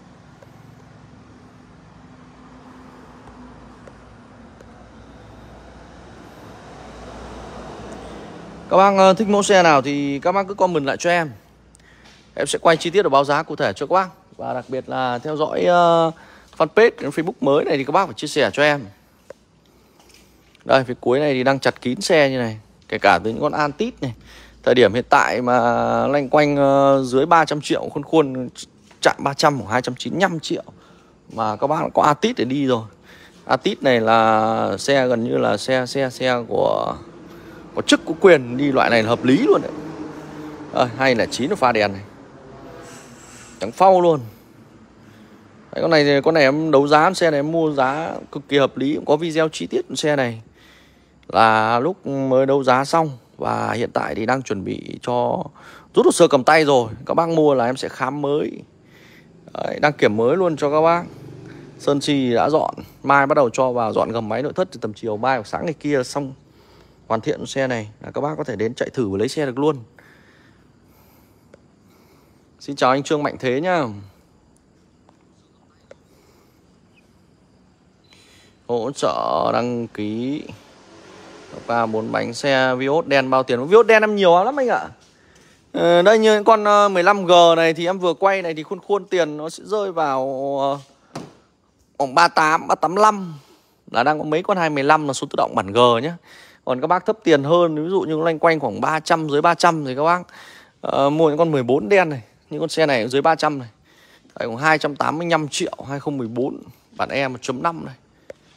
Các bác thích mẫu xe nào thì các bác cứ comment lại cho em. Em sẽ quay chi tiết ở báo giá cụ thể cho các bác. Và đặc biệt là theo dõi fanpage Facebook mới này thì các bác phải chia sẻ cho em. Đây, phía cuối này thì đang chặt kín xe như này, kể cả từ những con Altis này. Thời điểm hiện tại mà loanh quanh dưới 300 triệu, khuôn chạm 300 hoặc 295 triệu mà các bác có Altis để đi rồi. Altis này là xe gần như là xe của có chức có quyền đi, loại này là hợp lý luôn đấy. Hay là 9 pha đèn này, trắng phau luôn. Đấy, con này em đấu giá xe này, em mua giá cực kỳ hợp lý, cũng có video chi tiết xe này là lúc mới đấu giá xong, và hiện tại thì đang chuẩn bị cho rút hồ sơ cầm tay rồi. Các bác mua là em sẽ khám mới. Đấy, đăng kiểm mới luôn cho các bác. Sơn chì đã dọn, mai bắt đầu cho vào dọn gầm máy nội thất, từ tầm chiều mai hoặc sáng ngày kia xong hoàn thiện xe này là các bác có thể đến chạy thử và lấy xe được luôn. Xin chào anh Trương Mạnh Thế nhá. Hỗ trợ đăng ký 4 bánh xe Vios đen bao tiền? Vios đen em nhiều lắm anh ạ. Đây như con 15G này thì em vừa quay này thì khuôn tiền nó sẽ rơi vào khoảng 38, 385. Là đang có mấy con 215 là số tự động bản G nhé. Còn các bác thấp tiền hơn, ví dụ như loanh quanh khoảng 300, dưới 300 thì các bác mua những con 14 đen này, những con xe này dưới 300 này. Đấy, khoảng 285 triệu 2014 bản E 1.5 này.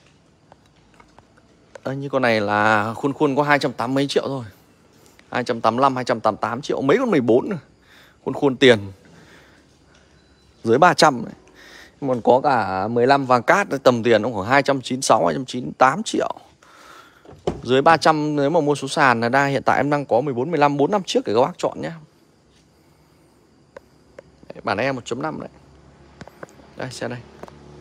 Đây, như con này là khuôn có 280 mấy triệu thôi, 285, 288 triệu. Mấy con 14 này, khuôn tiền dưới 300 này. Còn có cả 15 vàng cát tầm tiền cũng khoảng 296, 298 triệu. Dưới 300 nếu mà mua số sàn là hiện tại em đang có 14, 15, 4 năm chiếc để các bác chọn nhé. Đấy, bản E 1.5 đấy. Đây, xe đây.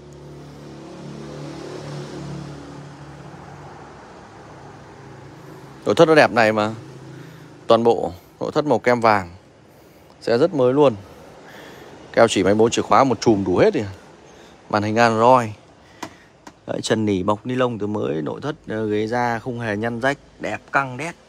Nội thất nó đẹp này mà. Toàn bộ nội thất màu kem vàng. Xe rất mới luôn. Keo chỉ máy 4 chìa khóa một chùm đủ hết đi. Màn hình Android. Đấy, trần nỉ bọc ni lông từ mới, nội thất ghế da không hề nhăn rách, đẹp căng đét.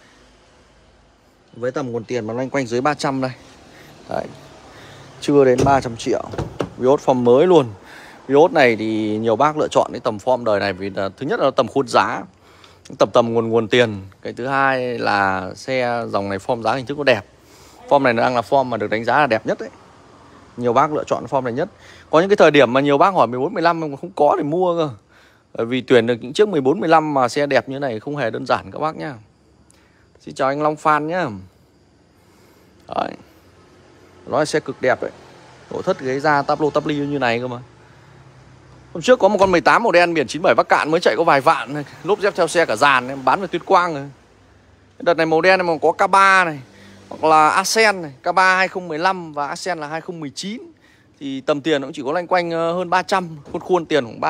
Với tầm nguồn tiền mà loanh quanh dưới 300 đây. Đấy. Chưa đến 300 triệu. Vios form mới luôn. Vios này thì nhiều bác lựa chọn cái tầm form đời này vì là thứ nhất là tầm khuôn giá, tầm nguồn tiền. Cái thứ hai là xe dòng này form giá hình thức nó đẹp. Form này nó đang là form mà được đánh giá là đẹp nhất đấy. Nhiều bác lựa chọn form này nhất. Có những cái thời điểm mà nhiều bác hỏi 14, 15 mà không có để mua cơ. Bởi vì tuyển được những chiếc 14, 15 mà xe đẹp như này không hề đơn giản các bác nhá. Xin chào anh Long Phan nhá. Đấy. Nó là xe cực đẹp đấy. Nội thất ghế da táp lô táp ly như này cơ mà. Hôm trước có một con 18 màu đen biển 97 Bắc Cạn mới chạy có vài vạn này. Lốp dép theo xe cả dàn em bán về Tuyên Quang rồi. Đợt này màu đen này mà có K3 này, hoặc là Ascent này, K3 2015 và Ascent là 2019 thì tầm tiền cũng chỉ có loanh quanh hơn 300, khuôn tiền khoảng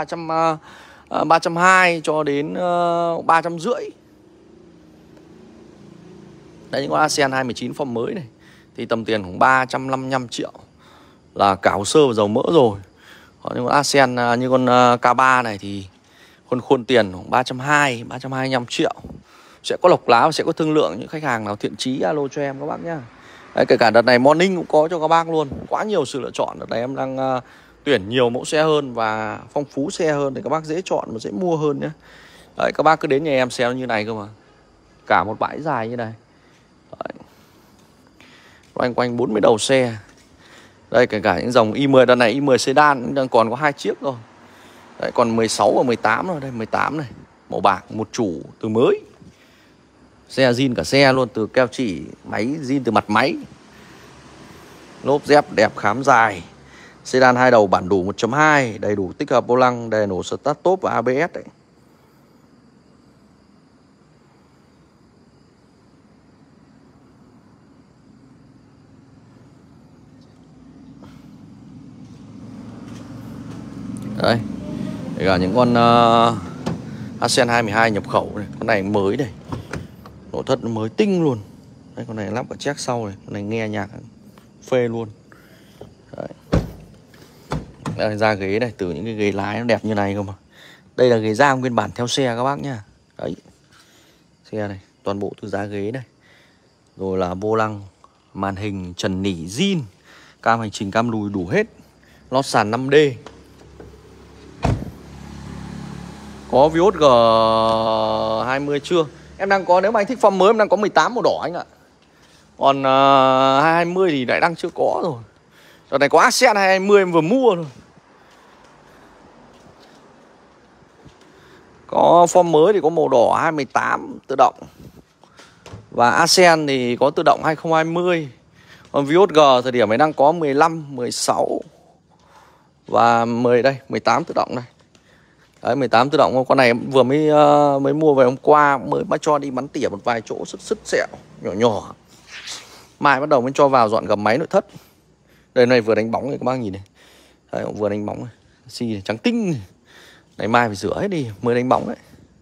320 cho đến 350. Đấy, những con Ascent 2019 form mới này thì tầm tiền khoảng 355 triệu là cả hồ sơ và dầu mỡ rồi. Còn những con Ascend như con K3 này thì khuôn tiền khoảng 325 triệu. Sẽ có lọc lá và sẽ có thương lượng. Những khách hàng nào thiện chí alo cho em các bác nhá. Đấy, kể cả đợt này Morning cũng có cho các bác luôn. Quá nhiều sự lựa chọn. Đợt này em đang tuyển nhiều mẫu xe hơn và phong phú xe hơn để các bác dễ chọn và dễ mua hơn nhé. Đấy, các bác cứ đến nhà em xe như này cơ mà. Cả một bãi dài như này. Đấy. Loanh quanh 40 đầu xe. Đây kể cả những dòng i10, đợt này i10 sedan đang còn có 2 chiếc thôi. Đấy, còn 16 và 18 rồi. Đây 18 này, màu bạc, một chủ từ mới. Xe zin cả xe luôn, từ keo chỉ, máy zin từ mặt máy. Lốp dép đẹp khám dài. Sedan 2 đầu bản đủ 1.2, đầy đủ tích hợp vô lăng, đèn nổ start top và ABS đấy. Đây, đây là những con Ascend 212 nhập khẩu này. Con này mới này, nội thất mới tinh luôn. Đây, con này lắp cả jack sau này. Con này nghe nhạc phê luôn. Đấy. Đây, da ghế này, từ những cái ghế lái nó đẹp như này cơ mà. Đây là ghế da nguyên bản theo xe các bác nhá. Đấy, xe này, toàn bộ từ da ghế này. Rồi là vô lăng, màn hình trần nỉ zin, cam hành trình cam lùi đủ hết. Lót sàn 5D. Có Vios G20 chưa? Em đang có, nếu mà anh thích form mới em đang có 18 màu đỏ anh ạ. Còn 220 thì lại đang chưa có rồi. Đợt này có Ascend 220 em vừa mua rồi. Có form mới thì có màu đỏ 218 tự động. Và Ascend thì có tự động 2020. Còn Vios G thời điểm này đang có 15, 16 và 10 đây, 18 tự động đây. Đấy, 18 tự động. Con này vừa mới mua về hôm qua, mới cho đi bắn tỉa một vài chỗ sứt sẹo nhỏ nhỏ. Mai bắt đầu mới cho vào dọn gầm máy nội thất. Đây này vừa đánh bóng này các bác nhìn này. Đấy, vừa đánh bóng này. Xi này, trắng tinh này. Này mai phải rửa hết đi, mới đánh bóng đấy.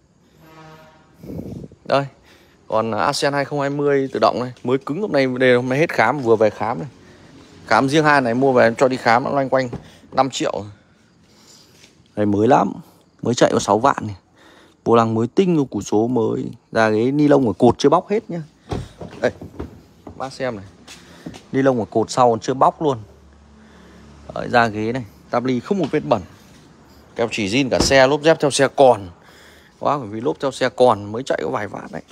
Đây. Còn Ascend 2020 tự động này, mới cứng hôm nay, đây hôm nay hết khám, vừa về khám này. Khám riêng hai này mua về em cho đi khám nó loanh quanh 5 triệu. Đây mới lắm, mới chạy có 6 vạn này. Vô lăng mới tinh, củ số mới, ra ghế ni lông ở cột chưa bóc hết nhá. Đây, bác xem này. Ni lông ở cột sau còn chưa bóc luôn. Đấy, ra ghế này, tabli không một vết bẩn. Keo chỉ zin cả xe, lốp dép theo xe còn. Quá, bởi vì lốp theo xe còn mới chạy có vài vạn đấy.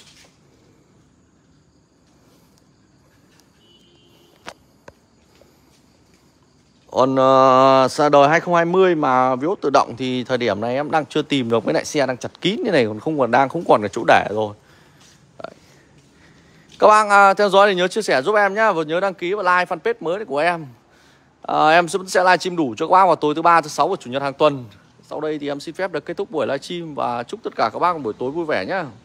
Còn xa đời 2020 mà Vios tự động thì thời điểm này em đang chưa tìm được, với lại xe đang chặt kín như này, còn không còn cái chỗ để rồi. Đấy. Các bác theo dõi thì nhớ chia sẻ giúp em nhé, và nhớ đăng ký và like fanpage mới của em. Em sẽ livestream đủ cho các bác vào tối thứ Ba, thứ Sáu và Chủ nhật hàng tuần. Sau đây thì em xin phép được kết thúc buổi livestream và chúc tất cả các bác một buổi tối vui vẻ nhé.